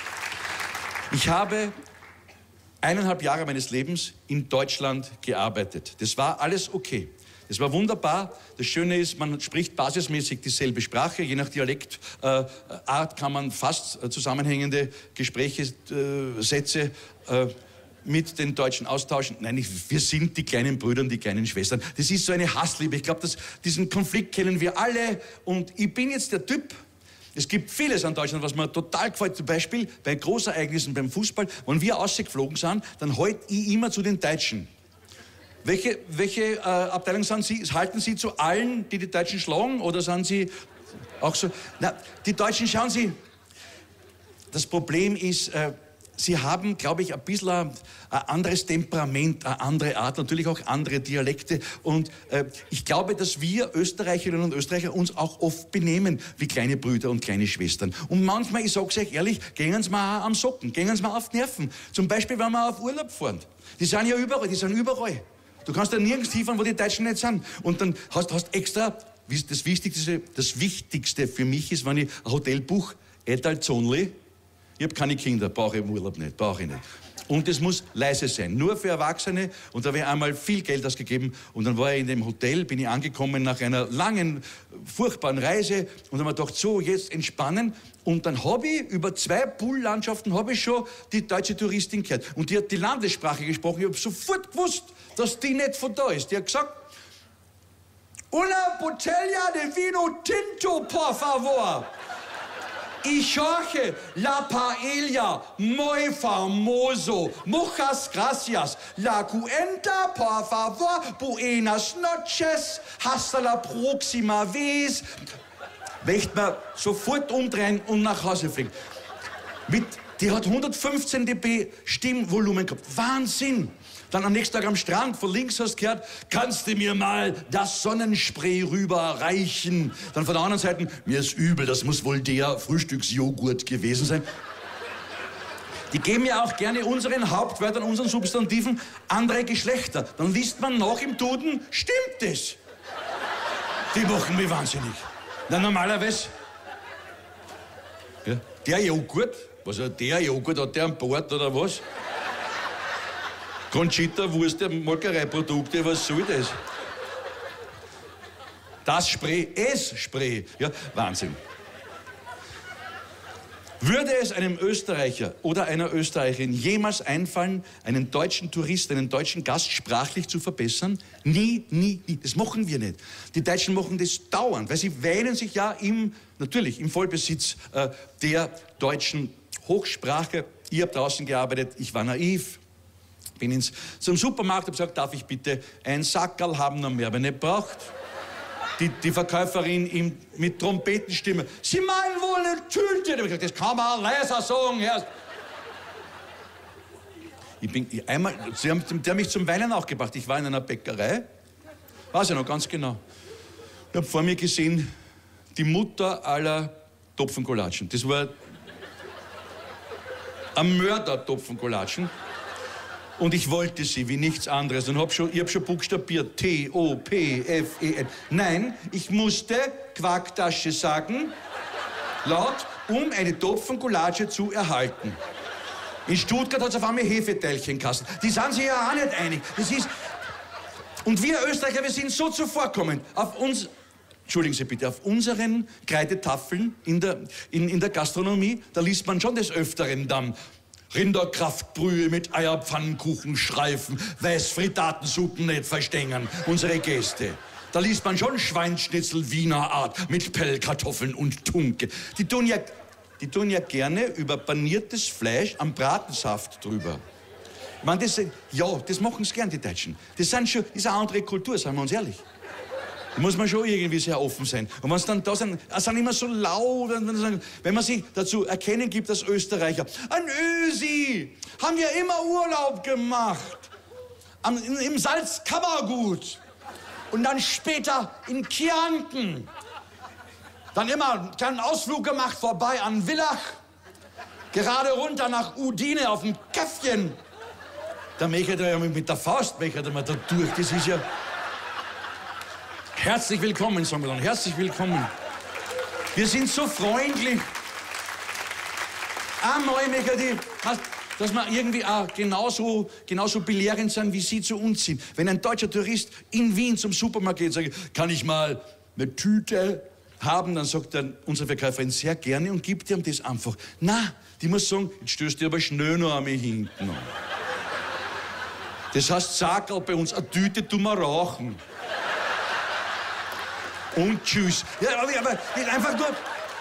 Ich habe 1,5 Jahre meines Lebens in Deutschland gearbeitet. Das war alles okay. Das war wunderbar. Das Schöne ist, man spricht basismäßig dieselbe Sprache. Je nach Dialektart kann man fast zusammenhängende Gespräche, Sätze mit den Deutschen austauschen. Nein, wir sind die kleinen Brüder und die kleinen Schwestern. Das ist so eine Hassliebe. Ich glaube, diesen Konflikt kennen wir alle. Und ich bin jetzt der Typ. Es gibt vieles an Deutschland, was mir total gefällt. Zum Beispiel bei Großereignissen beim Fußball. Wenn wir ausgeflogen sind, dann halte ich immer zu den Deutschen. Welche Abteilung sind Sie? Halten Sie zu allen, die Deutschen schlagen? Oder sind Sie auch so? Na, die Deutschen, schauen Sie, das Problem ist, sie haben, glaube ich, ein bisschen ein anderes Temperament, eine andere Art, natürlich auch andere Dialekte. Und ich glaube, dass wir Österreicherinnen und Österreicher uns auch oft benehmen wie kleine Brüder und kleine Schwestern. Und manchmal, ich sag's euch ehrlich, gehen sie mal am Socken, gehen sie mal auf die Nerven. Zum Beispiel, wenn wir auf Urlaub fahren. Die sind ja überall, die sind überall. Du kannst ja nirgends hinfahren, wo die Deutschen nicht sind. Und dann hast extra, das Wichtigste für mich ist, wenn ich ein Hotel buche, Adults only. Ich habe keine Kinder, brauche ich im Urlaub nicht, brauche ich nicht. Und es muss leise sein, nur für Erwachsene. Und da habe ich einmal viel Geld ausgegeben. Und dann war ich in dem Hotel, bin ich angekommen nach einer langen, furchtbaren Reise. Und dann habe ich gedacht, so, jetzt entspannen. Und dann habe ich über 2 Poollandschaften schon die deutsche Touristin gehört. Und die hat die Landessprache gesprochen. Ich habe sofort gewusst, dass die nicht von da ist. Die hat gesagt, una botella de vino tinto, por favor. Ich horche, la paella, muy famoso, muchas gracias, la cuenta, por favor, buenas noches, hasta la próxima vez. Möchte man sofort umdrehen und nach Hause fliegen. Die hat 115 dB Stimmvolumen gehabt. Wahnsinn! Dann am nächsten Tag am Strand, von links hast du gehört, kannst du mir mal das Sonnenspray rüberreichen? Dann von der anderen Seite, mir ist übel, das muss wohl der Frühstücksjoghurt gewesen sein. Die geben ja auch gerne unseren Hauptwörtern, unseren Substantiven andere Geschlechter. Dann liest man nach im Duden, stimmt es? Die machen mich wahnsinnig. Na, normalerweise, ja, der Joghurt, was hat der Joghurt, hat der an Bord oder was? Conchita Wurst, der Molkereiprodukte, was soll das? Das Spray, es Spray, ja, Wahnsinn. Würde es einem Österreicher oder einer Österreicherin jemals einfallen, einen deutschen Touristen, einen deutschen Gast sprachlich zu verbessern? Nie, nie, nie. Das machen wir nicht. Die Deutschen machen das dauernd, weil sie wähnen sich ja natürlich im Vollbesitz der deutschen Hochsprache. Ich habe draußen gearbeitet, ich war naiv. Bin zum Supermarkt und gesagt, darf ich bitte ein Sackerl haben, noch mehr, wenn ihr braucht. Die Verkäuferin mit Trompetenstimme, Sie meinen wohl eine Tüte? Ich habe gesagt, das kann man leiser sagen. Ja. Sie haben mich zum Weinen auch gebracht. Ich war in einer Bäckerei, weiß ich noch ganz genau. Ich habe vor mir gesehen, die Mutter aller Topfenkolatschen. Das war ein Mörder-Topfenkolatschen. Und ich wollte sie wie nichts anderes und ich hab schon buchstabiert T-O-P-F-E-N. Nein, ich musste Quarktasche sagen, laut, um eine Topfenkolatsche zu erhalten. In Stuttgart hat es auf einmal Hefeteilchenkassen. Die sind sich ja auch nicht einig. Das ist... Und wir Österreicher, wir sind so zuvorkommend. Entschuldigen Sie bitte, auf unseren Kreidetafeln in der Gastronomie, da liest man schon des Öfteren dann Rinderkraftbrühe mit Eierpfannkuchenstreifen, Weißfritatensuppen nicht verstehen, unsere Gäste. Da liest man schon Schweinsschnitzel Wiener Art mit Pellkartoffeln und Tunke. Die tun ja gerne über paniertes Fleisch am Bratensaft drüber. Ich meine, das machen sie gern, die Deutschen. Das ist eine andere Kultur, seien wir uns ehrlich. Da muss man schon irgendwie sehr offen sein. Und wenn sie dann da sind immer so laut, wenn man sich dazu erkennen gibt als Österreicher. An Ösi haben wir immer Urlaub gemacht. Im Salzkammergut. Und dann später in Kärnten. Dann immer einen kleinen Ausflug gemacht vorbei an Villach. Gerade runter nach Udine auf dem Käffchen. Da mechert er ja mit der Faust, mechert er mal da durch. Das ist ja... Herzlich willkommen, sagen wir dann. Herzlich willkommen. Wir sind so freundlich. Einmal, dass wir irgendwie auch genauso belehrend sind, wie Sie zu uns sind. Wenn ein deutscher Tourist in Wien zum Supermarkt geht und sagt, kann ich mal eine Tüte haben, dann sagt dann unsere Verkäuferin sehr gerne und gibt ihm das einfach. Na, die muss sagen, jetzt stößt du aber schnell noch einmal hinten an. Das heißt, sag auch bei uns, eine Tüte tun wir rauchen. Und tschüss. Ja, aber einfach nur...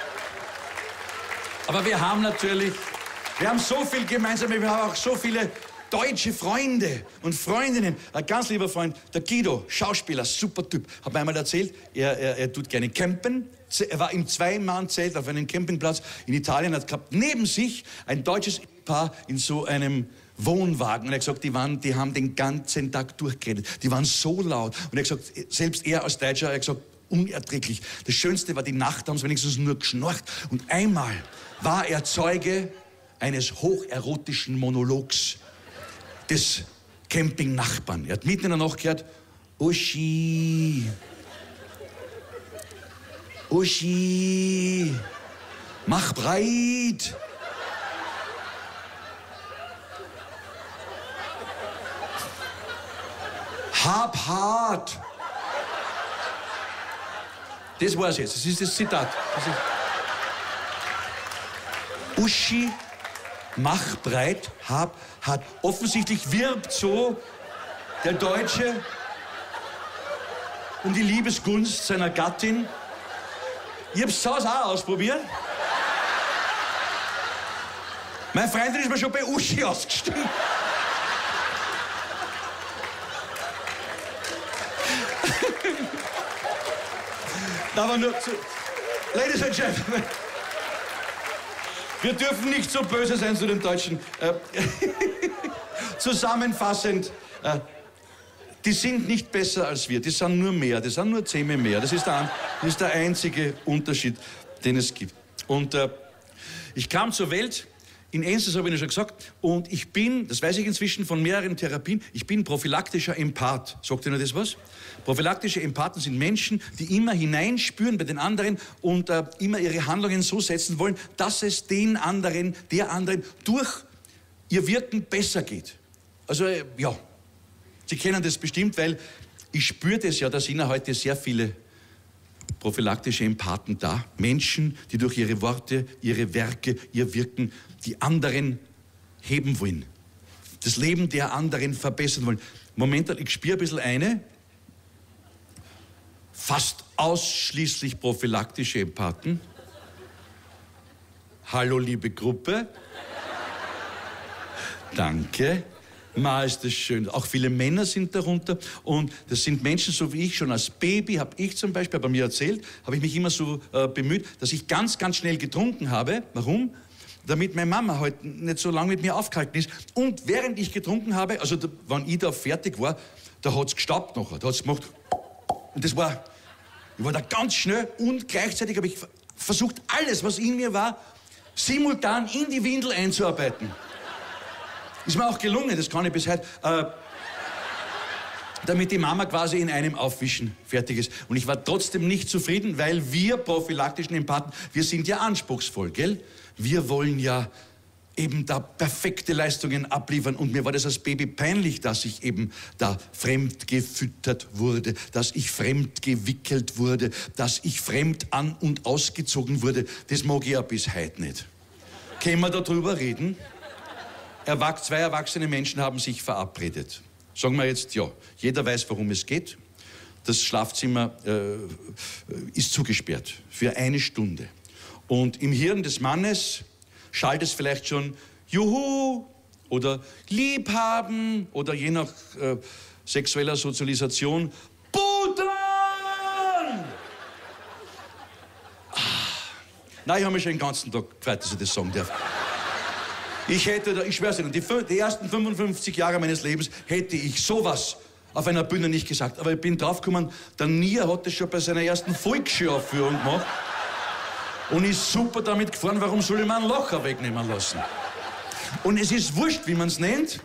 Aber wir haben so viel gemeinsam, wir haben auch so viele deutsche Freunde und Freundinnen. Ein ganz lieber Freund, der Guido, Schauspieler, super Typ, hat mir einmal erzählt, er tut gerne campen. Er war im Zwei-Mann-Zelt auf einem Campingplatz in Italien, hat gehabt neben sich ein deutsches Paar in so einem Wohnwagen. Und er hat gesagt, die haben den ganzen Tag durchgeredet. Die waren so laut. Und er hat gesagt, selbst er als Deutscher, er hat gesagt, unerträglich. Das Schönste war, die Nacht haben sie wenigstens nur geschnorcht. Und einmal war er Zeuge eines hocherotischen Monologs des Camping-Nachbarn. Er hat mitten in der Nacht gehört, Uschi, Uschi, mach breit. Hab hart. Das war's jetzt, das ist das Zitat. Uschi, mach breit, hab hart. Offensichtlich wirbt so der Deutsche um die Liebesgunst seiner Gattin. Ich hab's zu Hause auch ausprobiert. Meine Freundin ist mir schon bei Uschi ausgestiegen. Aber nur zu... Ladies and Gentlemen, wir dürfen nicht so böse sein zu den Deutschen. Zusammenfassend, die sind nicht besser als wir, die sind nur mehr, die sind nur 10 mehr. Das ist der einzige Unterschied, den es gibt. Und ich kam zur Welt, in Enns, das habe ich Ihnen schon gesagt, und ich bin, das weiß ich inzwischen von mehreren Therapien, ich bin prophylaktischer Empath. Sagt Ihnen das was? Prophylaktische Empathen sind Menschen, die immer hineinspüren bei den anderen und immer ihre Handlungen so setzen wollen, dass es der anderen durch ihr Wirken besser geht. Also, ja, Sie kennen das bestimmt, weil ich spüre das ja, da sind ja heute sehr viele prophylaktische Empathen da. Menschen, die durch ihre Worte, ihre Werke, ihr Wirken die anderen heben wollen. Das Leben der anderen verbessern wollen. Momentan, ich spüre ein bisschen eine, fast ausschließlich prophylaktische Empathen. Hallo, liebe Gruppe. Danke. Ma, ist das schön. Auch viele Männer sind darunter. Und das sind Menschen, so wie ich, schon als Baby, habe ich zum Beispiel bei mir erzählt, habe ich mich immer so bemüht, dass ich ganz, ganz schnell getrunken habe. Warum? Damit meine Mama heute nicht so lange mit mir aufgehalten ist. Und während ich getrunken habe, also wenn ich da fertig war, da hat es gestaubt nachher. Da hat es gemacht. Und das war, ich war da ganz schnell und gleichzeitig habe ich versucht, alles, was in mir war, simultan in die Windel einzuarbeiten. Ist mir auch gelungen, das kann ich bis heute, damit die Mama quasi in einem Aufwischen fertig ist. Und ich war trotzdem nicht zufrieden, weil wir prophylaktischen Empathen, wir sind ja anspruchsvoll, gell? Wir wollen ja eben da perfekte Leistungen abliefern. Und mir war das als Baby peinlich, dass ich eben da fremd gefüttert wurde, dass ich fremd gewickelt wurde, dass ich fremd an- und ausgezogen wurde. Das mag ich ja bis heute nicht. Können wir da drüber reden? Zwei erwachsene Menschen haben sich verabredet. Sagen wir jetzt, ja, jeder weiß, worum es geht. Das Schlafzimmer ist zugesperrt für 1 Stunde. Und im Hirn des Mannes schallt es vielleicht schon Juhu oder Liebhaben oder je nach sexueller Sozialisation Pudern! Nein, ich habe mich schon den ganzen Tag gefreut, dass ich das sagen darf. Ich schwör's Ihnen, die ersten 55 Jahre meines Lebens hätte ich sowas auf einer Bühne nicht gesagt. Aber ich bin draufgekommen, der Nia hat das schon bei seiner ersten Volksschulaufführung gemacht und ist super damit gefahren, warum soll ich mir einen Lacher wegnehmen lassen? Und es ist wurscht, wie man es nennt,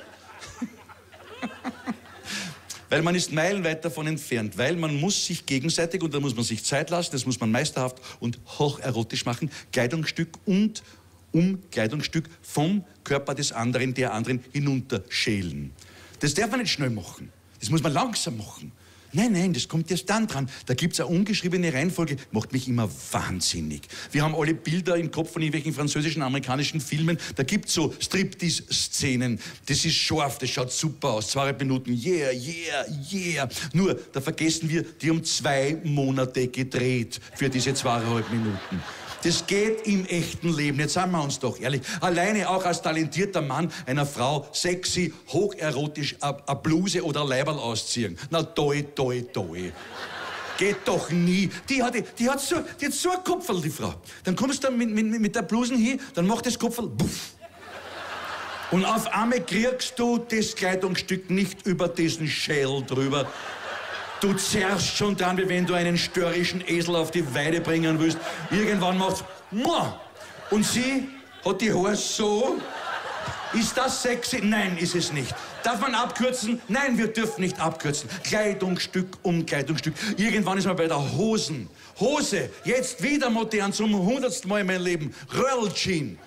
weil man ist meilenweit davon entfernt, weil man muss sich gegenseitig, und da muss man sich Zeit lassen, das muss man meisterhaft und hocherotisch machen, Kleidungsstück und Kleidungsstück vom Körper des anderen, der anderen hinunterschälen. Das darf man nicht schnell machen. Das muss man langsam machen. Nein, das kommt erst dann dran. Da gibt es eine ungeschriebene Reihenfolge, macht mich immer wahnsinnig. Wir haben alle Bilder im Kopf von irgendwelchen französischen, amerikanischen Filmen. Da gibt es so Striptease-Szenen. Das ist scharf, das schaut super aus. 2,5 Minuten, yeah. Nur, da vergessen wir, die haben 2 Monate gedreht für diese 2,5 Minuten. Das geht im echten Leben, jetzt sagen wir uns doch ehrlich. Alleine auch als talentierter Mann einer Frau sexy, hocherotisch eine Bluse oder ein Leiberl ausziehen. Na toi. Geht doch nie. Die hat so ein Kopferl, die Frau. Dann kommst du mit der Blusen hin, dann macht das Kopferl buff. Und auf einmal kriegst du das Kleidungsstück nicht über diesen Schädel drüber. Du zerrst schon dran, wie wenn du einen störrischen Esel auf die Weide bringen willst. Irgendwann macht's Muah! Und sie hat die Haare so. Ist das sexy? Nein, ist es nicht. Darf man abkürzen? Nein, wir dürfen nicht abkürzen. Kleidungsstück um Kleidungsstück. Irgendwann ist man bei der Hosen. Hose, jetzt wieder modern, zum 100. Mal in meinem Leben. Rölljean.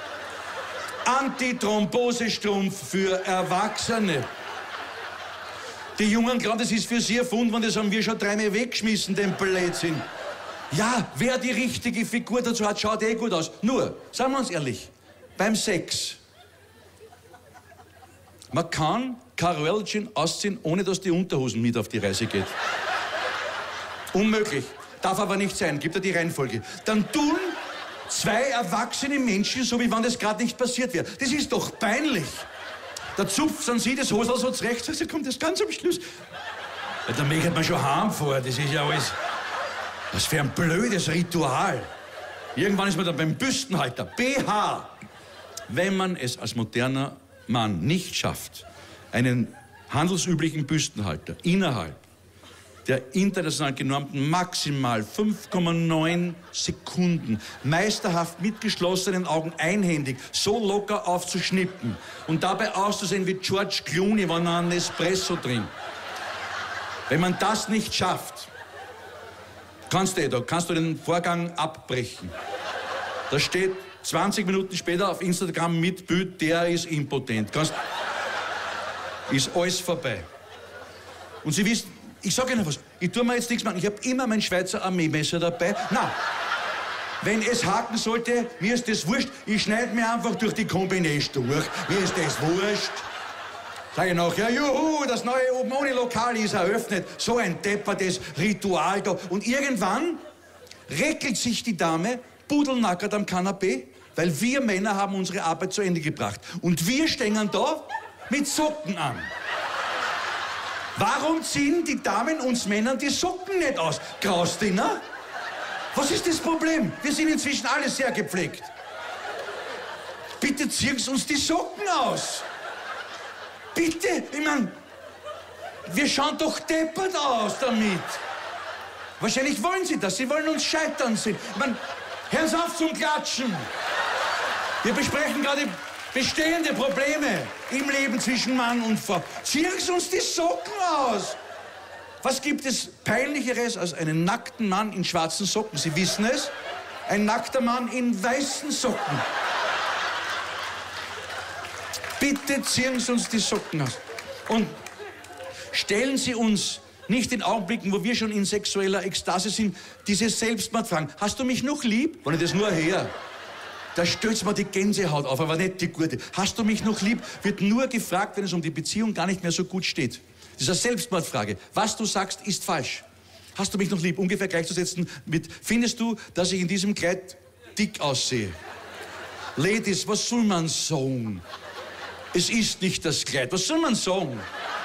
Antithrombose-Strumpf für Erwachsene. Die Jungen glauben, das ist für sie erfunden worden, das haben wir schon 3-mal weggeschmissen, den Blödsinn. Ja, wer die richtige Figur dazu hat, schaut eh gut aus. Nur, sagen wir uns ehrlich, beim Sex, man kann Rölljean ausziehen, ohne dass die Unterhosen mit auf die Reise geht. Unmöglich. Darf aber nicht sein, gibt ja die Reihenfolge. Dann tun 2 erwachsene Menschen, so wie wenn das gerade nicht passiert wäre. Das ist doch peinlich. Da zupft dann sie das Hosel so zurecht, so kommt das ganz am Schluss. Ja, da möchte man schon heimfahren, das ist ja alles... Was für ein blödes Ritual. Irgendwann ist man dann beim Büstenhalter, BH. Wenn man es als moderner Mann nicht schafft, einen handelsüblichen Büstenhalter innerhalb der international genormten maximal 5,9 Sekunden meisterhaft mit geschlossenen Augen einhändig so locker aufzuschnippen und dabei auszusehen wie George Clooney, wenn er einen Espresso trinkt. Wenn man das nicht schafft, kannst du den Vorgang abbrechen. Da steht 20 Minuten später auf Instagram mit Bild, der ist impotent. Ist alles vorbei. Und Sie wissen, ich sage Ihnen was, ich tue mir jetzt nichts machen. Ich habe immer mein Schweizer Armeemesser dabei. Na, wenn es haken sollte, mir ist das wurscht. Ich schneide mir einfach durch die Kombination durch. Mir ist das wurscht. Sage ich nachher, juhu, das neue oben ohne Lokal ist eröffnet. So ein deppertes Ritual da. Und irgendwann reckelt sich die Dame pudelnackert am Kanapee, weil wir Männer haben unsere Arbeit zu Ende gebracht. Und wir stehen da mit Socken an. Warum ziehen die Damen uns Männern die Socken nicht aus? Grausdinger? Was ist das Problem? Wir sind inzwischen alle sehr gepflegt. Bitte ziehen Sie uns die Socken aus. Bitte, ich meine, wir schauen doch deppert aus damit. Wahrscheinlich wollen Sie das, Sie wollen uns scheitern sehen. Ich meine, hören Sie auf zum Klatschen. Wir besprechen gerade bestehende Probleme im Leben zwischen Mann und Frau. Ziehen Sie uns die Socken aus. Was gibt es Peinlicheres als einen nackten Mann in schwarzen Socken? Sie wissen es. Ein nackter Mann in weißen Socken. Bitte ziehen Sie uns die Socken aus. Und stellen Sie uns nicht in Augenblicken, wo wir schon in sexueller Ekstase sind, diese Selbstmordfragen. Hast du mich noch lieb? Wenn ich das nur her. Da stößt mir die Gänsehaut auf, aber nicht die gute. Hast du mich noch lieb? Wird nur gefragt, wenn es um die Beziehung gar nicht mehr so gut steht. Das ist eine Selbstmordfrage. Was du sagst, ist falsch. Hast du mich noch lieb? Ungefähr gleichzusetzen mit, findest du, dass ich in diesem Kleid dick aussehe? Ladies, was soll man sagen? Es ist nicht das Kleid. Was soll man sagen?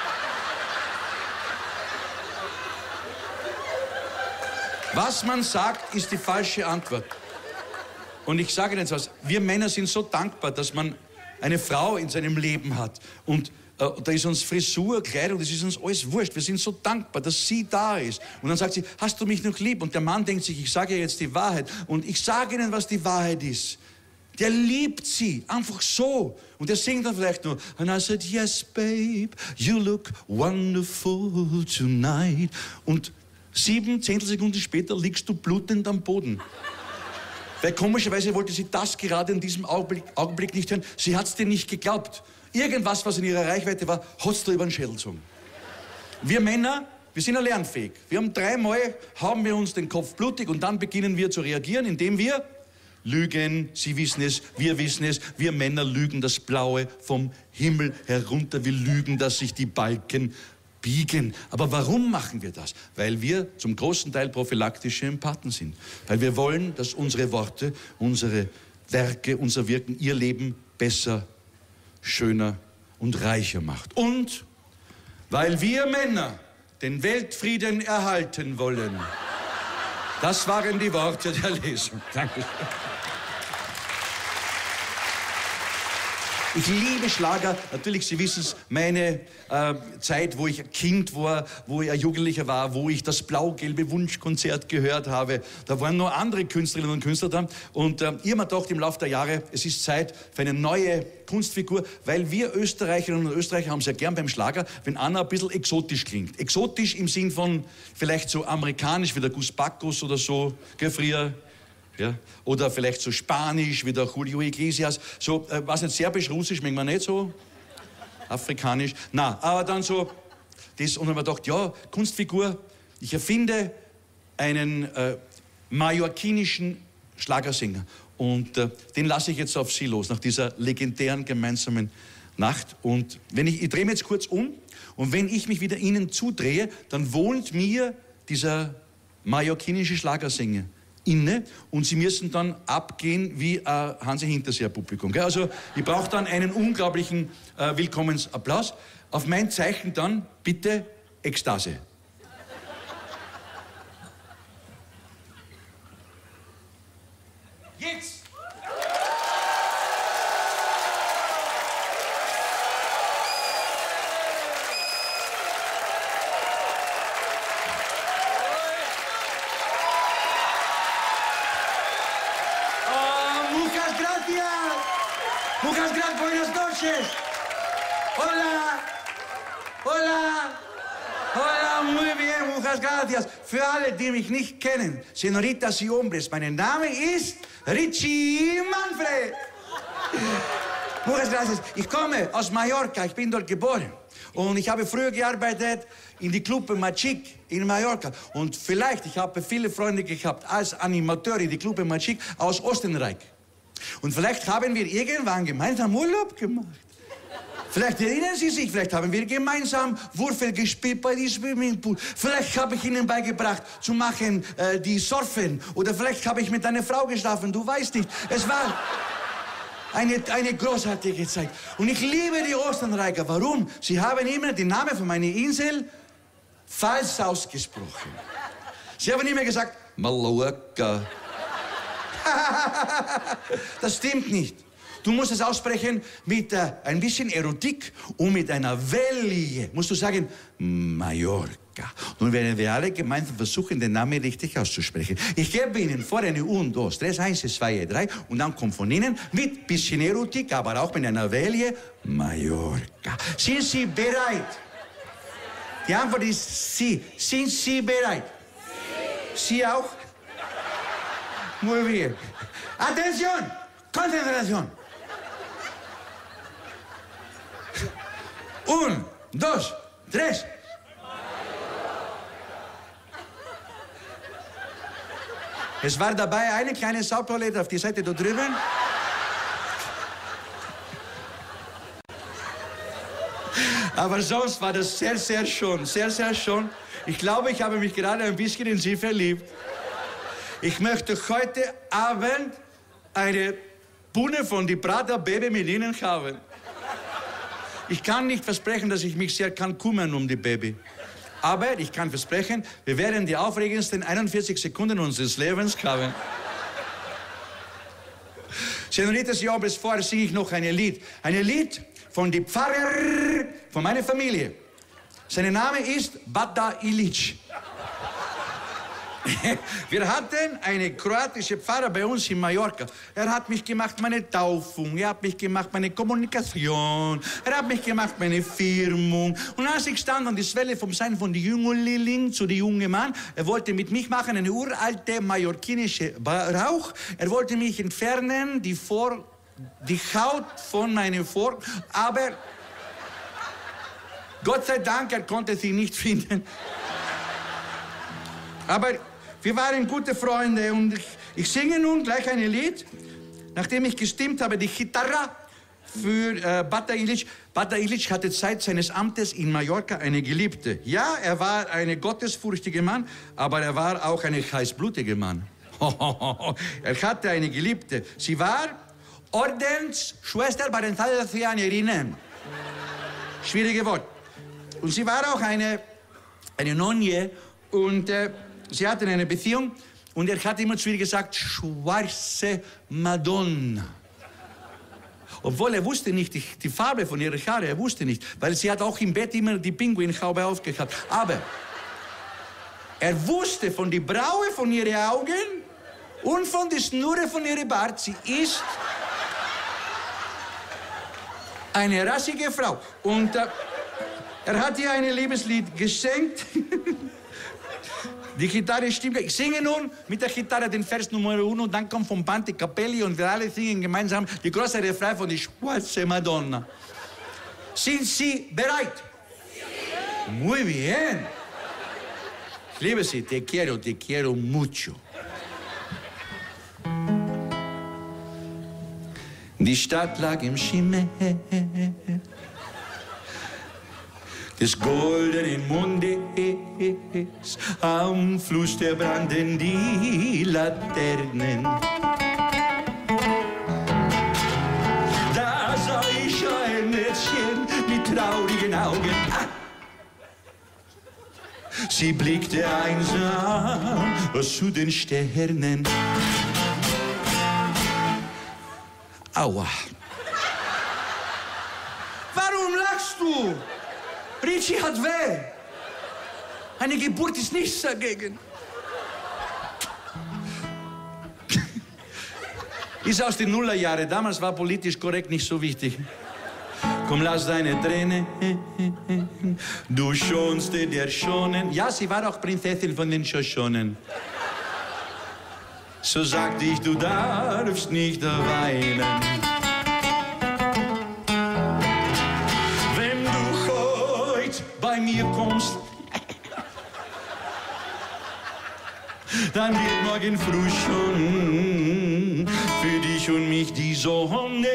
Was man sagt, ist die falsche Antwort. Und ich sage Ihnen jetzt was, wir Männer sind so dankbar, dass man eine Frau in seinem Leben hat. Und da ist uns Frisur, Kleidung, das ist uns alles wurscht. Wir sind so dankbar, dass sie da ist. Und dann sagt sie, hast du mich noch lieb? Und der Mann denkt sich, ich sage ihr jetzt die Wahrheit. Und ich sage Ihnen, was die Wahrheit ist. Der liebt sie, einfach so. Und der singt dann vielleicht nur, and I said, yes, babe, you look wonderful tonight. Und 7 Zehntelsekunden später liegst du blutend am Boden. Weil komischerweise wollte sie das gerade in diesem Augenblick nicht hören. Sie hat es dir nicht geglaubt. Irgendwas, was in ihrer Reichweite war, hat sie da über den Schädel gezogen. Wir Männer, wir sind ja lernfähig. Wir haben 3-mal, haben wir uns den Kopf blutig und dann beginnen wir zu reagieren, indem wir lügen. Sie wissen es, wir Männer lügen das Blaue vom Himmel herunter. Wir lügen, dass sich die Balken biegen. Aber warum machen wir das? Weil wir zum großen Teil prophylaktische Empathen sind. Weil wir wollen, dass unsere Worte, unsere Werke, unser Wirken ihr Leben besser, schöner und reicher macht. Und weil wir Männer den Weltfrieden erhalten wollen. Das waren die Worte der Lesung. Danke. Ich liebe Schlager. Natürlich, Sie wissen es, meine Zeit, wo ich ein Kind war, wo ich ein Jugendlicher war, wo ich das blau-gelbe Wunschkonzert gehört habe. Da waren noch andere Künstlerinnen und Künstler da. Und ich habe mir gedacht, im Laufe der Jahre, es ist Zeit für eine neue Kunstfigur, weil wir Österreicherinnen und Österreicher haben es ja gern beim Schlager, wenn einer ein bisschen exotisch klingt. Exotisch im Sinn von vielleicht so amerikanisch wie der Gus Bacchus oder so, gell, früher. Ja? Oder vielleicht so Spanisch wie der Julio Iglesias, so, was nicht, Serbisch, Russisch, manchmal nicht so, Afrikanisch, na, aber dann so, das, und dann haben wir gedacht, ja, Kunstfigur, ich erfinde einen mallorquinischen Schlagersänger und den lasse ich jetzt auf Sie los, nach dieser legendären gemeinsamen Nacht und wenn ich drehe mich jetzt kurz um und wenn ich mich wieder Ihnen zudrehe, dann wohnt mir dieser mallorquinische Schlagersänger inne und Sie müssen dann abgehen wie ein Hansi-Hinterseer-Publikum. Also ich brauche dann einen unglaublichen Willkommensapplaus. Auf mein Zeichen dann bitte Ekstase. Jetzt! Muchas gracias, buenas noches. Hola, hola, hola, muy bien, muchas gracias. Für alle, die mich nicht kennen, Señoritas y Hombres, mein Name ist Richie Manfred. Muchas gracias. Ich komme aus Mallorca, ich bin dort geboren. Und ich habe früher gearbeitet in die Clube Magic in Mallorca. Und vielleicht, ich habe viele Freunde gehabt als Animateur in die Clube Magic aus Österreich. Und vielleicht haben wir irgendwann gemeinsam Urlaub gemacht. Vielleicht erinnern Sie sich, vielleicht haben wir gemeinsam Würfel gespielt bei diesem Swimmingpool. Vielleicht habe ich Ihnen beigebracht zu machen, die Surfen. Oder vielleicht habe ich mit einer Frau geschlafen, du weißt nicht. Es war eine großartige Zeit. Und ich liebe die Österreicher. Warum? Sie haben immer den Namen von meiner Insel falsch ausgesprochen. Sie haben immer gesagt, Mallorca. Das stimmt nicht. Du musst es aussprechen mit ein bisschen Erotik und mit einer Welle. Musst du sagen, Mallorca. Nun werden wir alle gemeinsam versuchen, den Namen richtig auszusprechen. Ich gebe Ihnen vor eine 1, 2, 3, 1, 2, 3 und dann kommt von Ihnen mit bisschen Erotik, aber auch mit einer Welle, Mallorca. Sind Sie bereit? Die Antwort ist Sie. Sind Sie bereit? Sie auch? Muy bien. Atención, concentración. 1, 2, 3. Es war dabei eine kleine Sautoilette auf die Seite da drüben. Aber sonst war das sehr, sehr schön, sehr, sehr schön. Ich glaube, ich habe mich gerade ein bisschen in Sie verliebt. Ich möchte heute Abend eine Bunne von die Prada Baby mit Ihnen haben. Ich kann nicht versprechen, dass ich mich sehr kann kümmern um die Baby. Aber ich kann versprechen, wir werden die aufregendsten 41 Sekunden unseres Lebens haben. Señoritas y Hombres, vorher singe ich noch ein Lied. Ein Lied von dem Pfarrer von meiner Familie. Sein Name ist Bata Illich. Wir hatten einen kroatischen Pfarrer bei uns in Mallorca. Er hat mich gemacht, meine Taufung. Er hat mich gemacht, meine Kommunikation. Er hat mich gemacht, meine Firmung. Und als ich stand an die Schwelle vom Sein von die Jüngerling zu die junge Mann, er wollte mit mich machen eine uralte mallorquinische Brauch. Er wollte mich entfernen, die Haut von meinem Vor. Aber Gott sei Dank, er konnte sie nicht finden. Aber wir waren gute Freunde und ich singe nun gleich ein Lied, nachdem ich gestimmt habe, die Gitarre für Bata Ilic. Bata Ilic hatte seit seines Amtes in Mallorca eine Geliebte. Ja, er war ein gottesfurchtiger Mann, aber er war auch ein heißblutiger Mann. Er hatte eine Geliebte. Sie war Ordensschwester bei den Salesianerinnen. Schwierige Wort. Und sie war auch eine Nonne und sie hatten eine Beziehung und er hat immer zu ihr gesagt, schwarze Madonna. Obwohl er wusste nicht die Farbe von ihren Haaren, er wusste nicht, weil sie hat auch im Bett immer die Pinguinhaube aufgehabt. Aber er wusste von der Braue von ihren Augen und von der Schnurre von ihrem Bart, sie ist eine rassige Frau. Und er hat ihr ein Liebeslied geschenkt. Die Gitarre stimmt. Ich singe nun mit der Gitarre den Vers Nummer 1 und dann kommt vom Band die Kapelle und wir alle singen gemeinsam die große Refrain von die Schwarze Madonna. Sind Sie bereit? Sí. Muy bien. Ich liebe Sie, te quiero mucho. Die Stadt lag im Schimmer des goldenen Mondes, am Fluss der brannten die Laternen. Da sah ich ein Mädchen mit traurigen Augen. Sie blickte einsam zu den Sternen. Aua. Warum lachst du? Richie hat weh. Eine Geburt ist nichts dagegen. Ist aus den Nullerjahren. Damals war politisch korrekt nicht so wichtig. Komm, lass deine Tränen, du schonste der Schonen. Ja, sie war auch Prinzessin von den Schoschonen. So sagte ich, du darfst nicht weinen. Wenn du heute bei mir kommst, dann wird morgen früh schon für dich und mich die Sonne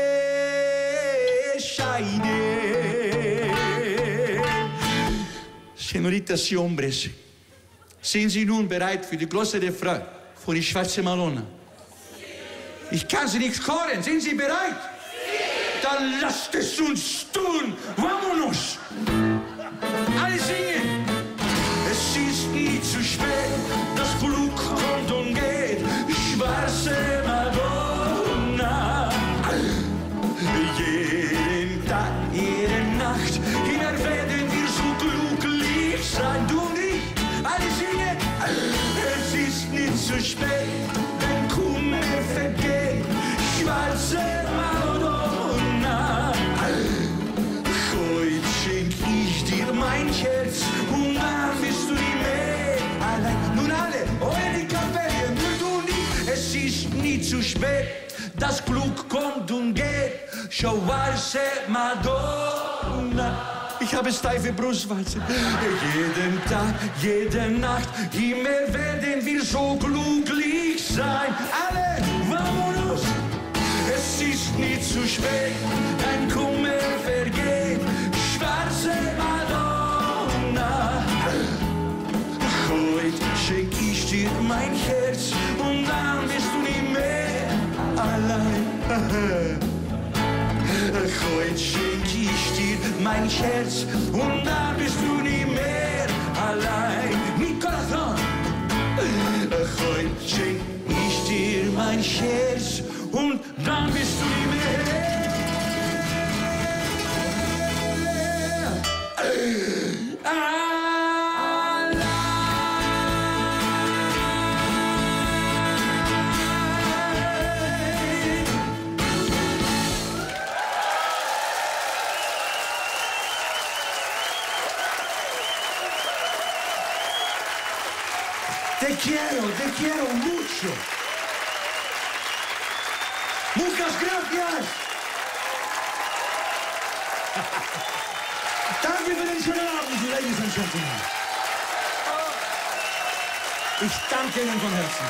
scheinen. Senoritas y hombres, sind Sie nun bereit für die große Refrain von die Schwarze Madonna? Ich kann Sie nicht hören. Sind Sie bereit? Dann lasst es uns tun. Vámonos! Alle singen. Es ist nie zu spät, das Glück kommt und geht. Schwarze Madonna. Jeden Tag, jede Nacht, immer werden wir so glücklich sein. Du und ich, alle singen. Es ist nie zu spät, dein Kummer vergeht. Schwarze Madonna. Heute schenk ich dir mein Herz und dann bist du nie mehr allein. Nun alle, eure die Kapelle, nur du und ich. Es ist nie zu spät, das Glück kommt und geht. Schwarze Madonna. Ich habe steife Brustwarzen. Jeden Tag, jede Nacht, immer werden wir so glücklich sein. Alle, vámonos! Es ist nie zu spät, dein Kummer vergeht. Schwarze Madonna. Heute schenk ich dir mein Herz und dann bist du nie mehr allein. Heute schenk ich dir mein Herz und dann bist du nie mehr allein. Mi corazón. Heute schenk ich dir mein Herz und dann bist du nie mehr allein. te quiero mucho. Muchas gracias. Danke für den schönen Abend, ladies and gentlemen. Ich danke Ihnen von Herzen.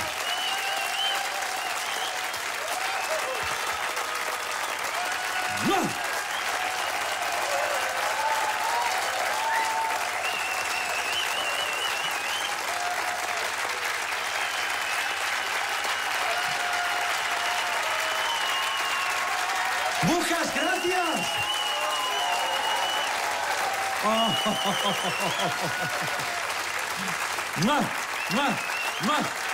Muchas gracias. Mua, mua, mua.